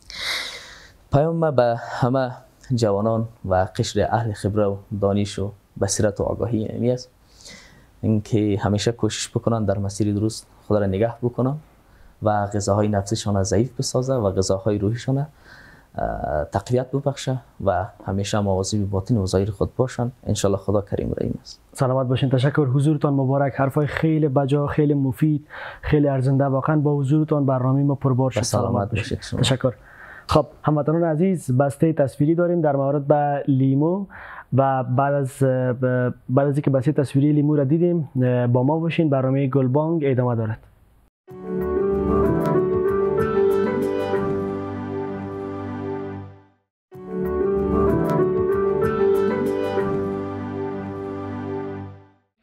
Speaker 5: پیام ما به همه جوانان و قشر اهل خبره و دانش و بصیرت و آگاهی امی است اینکه همیشه کوشش بکنن در مسیر درست خدا را نگاه بکنن و غذاهای نفسیشان ضعیف بسازه و غذاهای روحیشان تقویت ببخشه و همیشه مواظب باطن و ظاهر خود باشن. ان شاء الله خدا کریم رحیم است.
Speaker 2: سلامت باشین. تشکر، حضورتان مبارک. حرفای خیلی بجا، خیلی مفید، خیلی ارزنده. واقعا با حضورتان برنامه ما پربار شد.
Speaker 5: سلامت باشید.
Speaker 2: تشکر. خب هموطنان عزیز، بسته تصویری داریم در مورد به لیمو و بعد از بعد از اینکه بسته تصویری لیمو را دیدیم با ما باشین. برنامه گلبانگ ادامه دارد.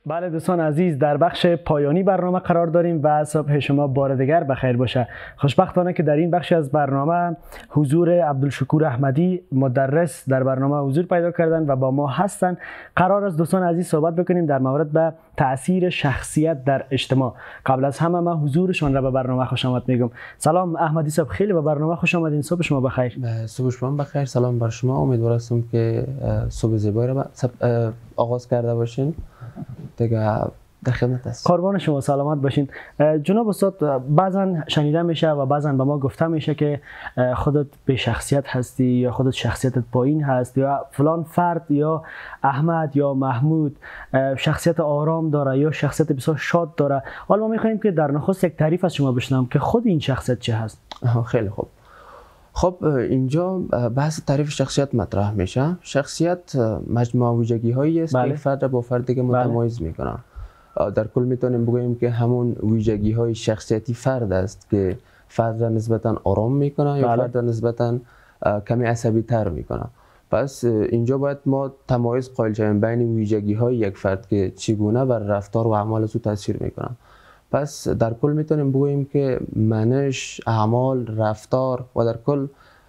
Speaker 2: بله دوستان عزیز، در بخش پایانی برنامه قرار داریم و صبح شما بار دیگر بخیر باشه. خوشبختانه که در این بخش از برنامه حضور عبدالشکور احمدی مدرس در برنامه حضور پیدا کردن و با ما هستن. قرار است دوستان عزیز صحبت بکنیم در مورد به تاثیر شخصیت در اجتماع. قبل از همه من حضورشان را به برنامه خوش آمد میگم. سلام احمدی صاحب، خیلی به برنامه خوش آمدین. صبح شما بخیر.
Speaker 6: صبح شما بخیر. سلام بر شما. امیدوارم که صبح زیبایی را آغاز کرده باشین. دیگه در خدمت است.
Speaker 2: قربان شما، سلامت باشین. جناب استاد، بعضا شنیده میشه و بعضا به ما گفته میشه که خودت به شخصیت هستی یا خودت شخصیتت پایین هست یا فلان فرد یا احمد یا محمود شخصیت آرام داره یا شخصیت بسیار شاد داره. حالا ما میخوایم که در نخست یک تعریف از شما بشنوم که خود این شخصیت چه هست.
Speaker 6: خیلی خوب. خب اینجا بحث تعریف شخصیت مطرح میشه. شخصیت مجموعه ویژگی هایی است بله. که فرد را با فرد دیگه متمایز بله. میکنه. در کل میتونیم بگوییم که همون ویژگی های شخصیتی فرد است که فرد را نسبتا آرام میکنه بله. یا فرد را نسبتا کمی عصبی تر میکنه. پس اینجا باید ما تمایز قائل شویم بین ویژگی های یک فرد که چگونه بر رفتار و اعمال او تاثیر میکنه. پس در کل میتونیم بگوییم که منش، اعمال، رفتار و در کل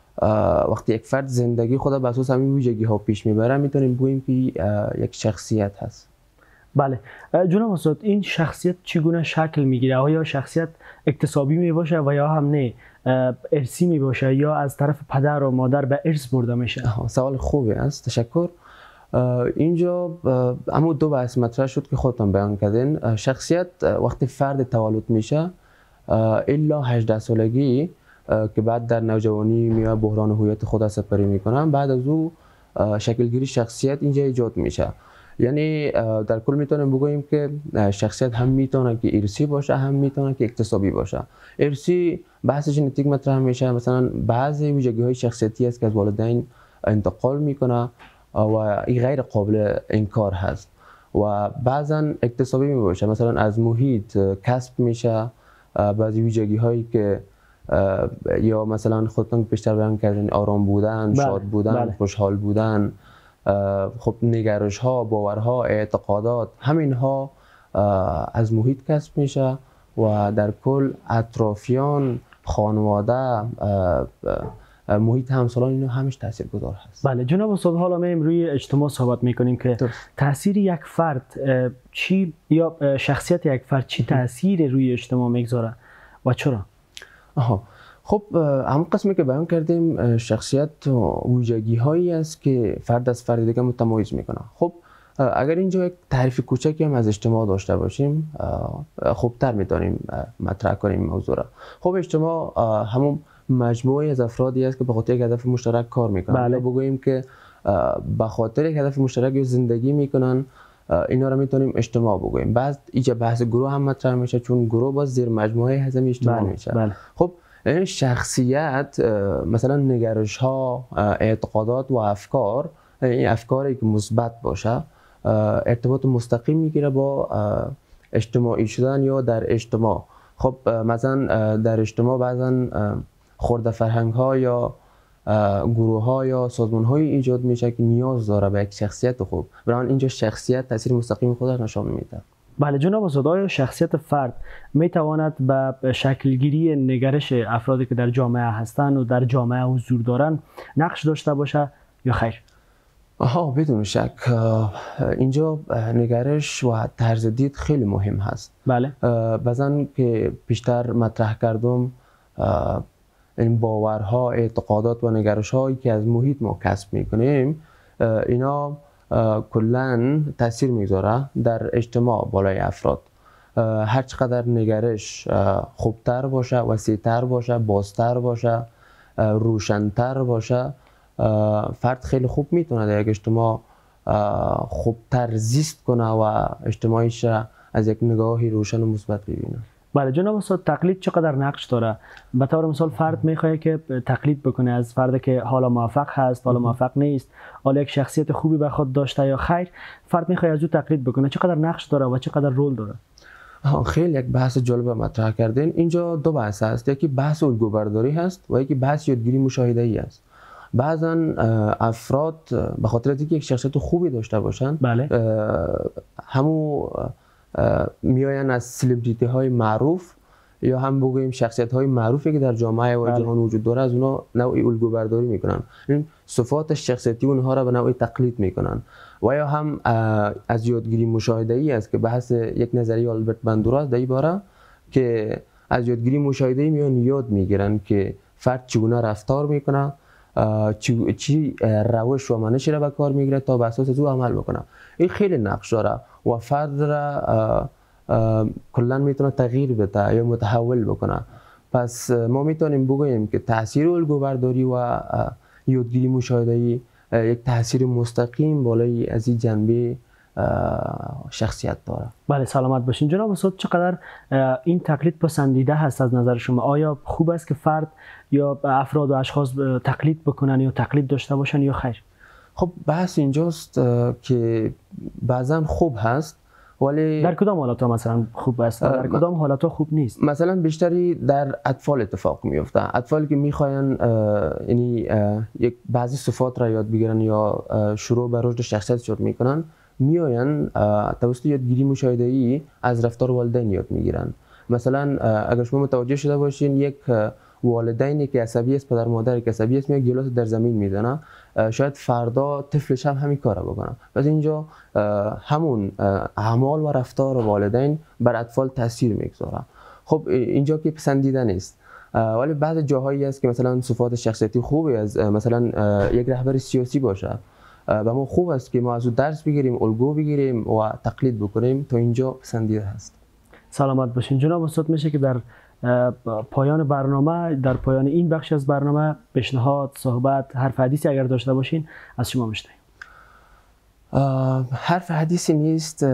Speaker 6: وقتی یک فرد زندگی خود به اساس همین ویژگی ها پیش میبره میتونیم بگوییم که یک شخصیت هست.
Speaker 2: بله جناب استاد، این شخصیت چگونه شکل میگیره؟ آیا شخصیت اکتسابی میباشه و یا هم نه ارثی میباشه یا از طرف پدر و مادر به ارث برده میشه؟
Speaker 6: سوال خوبی است، تشکر. اینجا اما دو بحث مطرح شد که خودتان بیان کردین. شخصیت وقتی فرد تولد میشه الا هجده سالگی که بعد در نوجوانی میاد بحران هویت خود سپری میکنن، بعد از او شکلگیری شخصیت اینجا ایجاد میشه. یعنی در کل میتونیم بگوییم که شخصیت هم میتونه که ارثی باشه هم میتونه که اکتسابی باشه. ارثی بحث ژنتیک مطرح میشه، مثلا بعضی ویژگی های شخصیتی است که از والدین انتقال میکنه و این غیر قابل انکار هست. و بعضا اکتسابی می باشه، مثلا از محیط کسب میشه بعضی ویژگی هایی که یا مثلا خودتون بیشتر بیان کردین آرام بودن، بله. شاد بودن، بله. خوشحال بودن، خب نگرش ها، باورها، اعتقادات، همین ها از محیط کسب میشه و در کل اطرافیان، خانواده، محیط همسالان اینو همش تاثیرگذار هست.
Speaker 2: بله جناب استاد، حالا ما روی اجتماع صحبت میکنیم که تاثیر یک فرد چی یا شخصیت یک فرد چی تاثیر روی اجتماع میگذاره و چرا؟
Speaker 6: آها خب همون قسمی که بیان کردیم شخصیت ویژگی هایی است که فرد از فرد دیگه متمایز میکنه. خب اگر اینجا یک تعریف کوچکی هم از اجتماع داشته باشیم خوبتر میتونیم مطرح کنیم موضوع را. خب اجتماع همون مجموعه از افرادی است که به خاطر یک هدف مشترک کار میکنن. بله. بگوییم که به خاطر یک هدف مشترک زندگی میکنن، اینا رو میتونیم اجتماع بگوییم. بعد اینجا بحث گروه هم مطرح میشه چون گروه باز زیر مجموعه هضمی اجتماع بله. میشه. بله. خب این شخصیت مثلا نگرش ها، اعتقادات و افکار، این افکاری که مثبت باشه ارتباط مستقیم میگیره با اجتماعی شدن یا در اجتماع. خب مثلا در اجتماع بعضا خورده فرهنگ ها یا گروه ها یا سازمان های ایجاد میشه که نیاز داره به یک شخصیت خوب. برای اینجا شخصیت تاثیر مستقیم خودش نشان میده.
Speaker 2: بله جناب استاد، آیا شخصیت فرد میتواند به شکلگیری نگرش افرادی که در جامعه هستند و در جامعه حضور دارند نقش داشته باشه یا خیر؟
Speaker 6: آها بدون شک اینجا نگرش و طرز دید خیلی مهم هست.
Speaker 2: بله.
Speaker 6: بعضن که بیشتر مطرح کردم این باورها، اعتقادات و نگرش هایی که از محیط ما کسب میکنیم اینا کلاً تاثیر میگذاره در اجتماع بالای افراد. هر چقدر نگرش خوبتر باشه، وسیع‌تر باشه، بازتر باشه، روشن‌تر باشه، فرد خیلی خوب میتونه در یک اجتماع خوبتر زیست کنه و اجتماعیش از یک نگاهی روشن و مثبت ببینه.
Speaker 2: بله جناب استاد، تقلید چقدر نقش داره؟ به طور مثال فرد میخواد که تقلید بکنه از فردی که حالا موفق هست، حالا موفق نیست، حالا یک شخصیت خوبی به خود داشته یا خیر، فرد میخواد از او تقلید بکنه، چقدر نقش داره و چقدر رول داره؟
Speaker 6: خیلی یک بحث جالب مطرح کردین. اینجا دو بحث هست، یکی بحث الگوبرداری هست و یکی بحث یادگیری مشاهده‌ای است. بعضا افراد به خاطر اینکه یک شخصیت خوبی داشته باشن
Speaker 2: بله.
Speaker 6: همو میاین از سلبریتی های معروف یا هم بگوییم شخصیت های معروفی که در جامعه و جهان وجود داره از اونا نوعی الگو برداری میکنن، این صفات شخصیتی اونها را به نوعی تقلید میکنن. و یا هم از یادگیری مشاهده ای است که بحث یک نظریه آلبرت بندورا در این باره که از یادگیری مشاهده ای میان یاد میگیرن که فرد چگونه رفتار میکنه، چی, چی روش و منشی را به کار میگیره تا به اساس او عمل بکنه. این خیلی نقش داره و فرد را کلا میتونه تغییر بده یا متحول بکنه. پس ما میتونیم بگوییم که تاثیر الگو برداری و یادگیری مشاهده‌ای یک تاثیر مستقیم بالای از این جنبه شخصیت داره.
Speaker 2: بله سلامت باشین جناب استاد. چقدر این تقلید پسندیده هست از نظر شما؟ آیا خوب است که فرد یا افراد و اشخاص تقلید بکنن یا تقلید داشته باشن یا خیر؟
Speaker 6: خب بحث اینجاست که بعضا خوب هست ولی
Speaker 2: در کدام حالات ها مثلا خوب است و در کدام حالات ها خوب نیست؟
Speaker 6: مثلا بیشتری در اطفال اتفاق میفته. اطفالی که میخواین یعنی یک بعضی صفات را یاد بگیرن یا شروع به رشد شخصیتشون میکنن، میاین توسط یادگیری مشاهده‌ای از رفتار والدین یاد میگیرن. مثلا اگر شما متوجه شده باشین یک والدینی که عصبی است، پدر مادری که عصبی است، میاد گلاس در زمین میزنه، شاید فردا طفلش هم همین کارو بکنه. پس اینجا همون اعمال و رفتار والدین بر اطفال تاثیر میگذاره. خب اینجا که پسندیده نیست، ولی بعض جاهایی است که مثلا صفات شخصیتی خوبی از مثلا یک رهبر سیاسی باشه و ما خوب است که ما از او درس بگیریم، الگو بگیریم و تقلید بکنیم، تا اینجا پسندیده هست.
Speaker 2: سلامت باشین جناب استاد. میشه که در پایان برنامه، در پایان این بخش از برنامه، پیشنهاد، صحبت، حرف حدیثی اگر داشته باشین از شما میشنویم.
Speaker 6: حرف حدیثی نیست.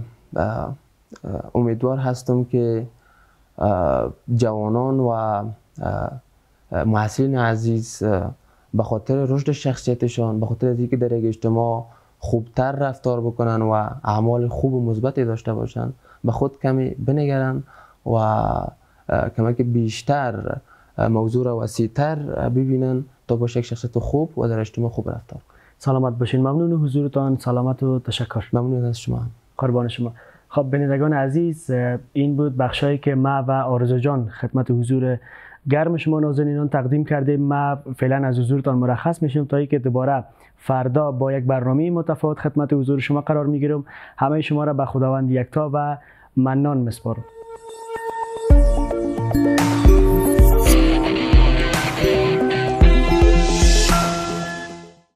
Speaker 6: امیدوار هستم که جوانان و محصلین عزیز به خاطر رشد شخصیتشان، به خاطر اینکه در یک اجتماع خوبتر رفتار بکنن و اعمال خوب و مثبتی داشته باشن، به خود کمی بنگرن و کمک بیشتر موضوع را وسیع‌تر ببینن تا باشه یک شخصیت خوب و در اجتماع خوب رفتار.
Speaker 2: سلامت باشین. ممنون حضورتان. سلامت و تشکر.
Speaker 6: ممنون از شما.
Speaker 2: قربان شما. خب بینندگان عزیز، این بود بخشایی که ما و آرزو جان خدمت حضور گرم شما نازنینان تقدیم کردیم. ما فعلا از حضورتان مرخص میشیم تا اینکه دوباره فردا با یک برنامه متفاوت خدمت حضور شما قرار میگیرم. همه شما را به خداوند یکتا و منان میسپارم.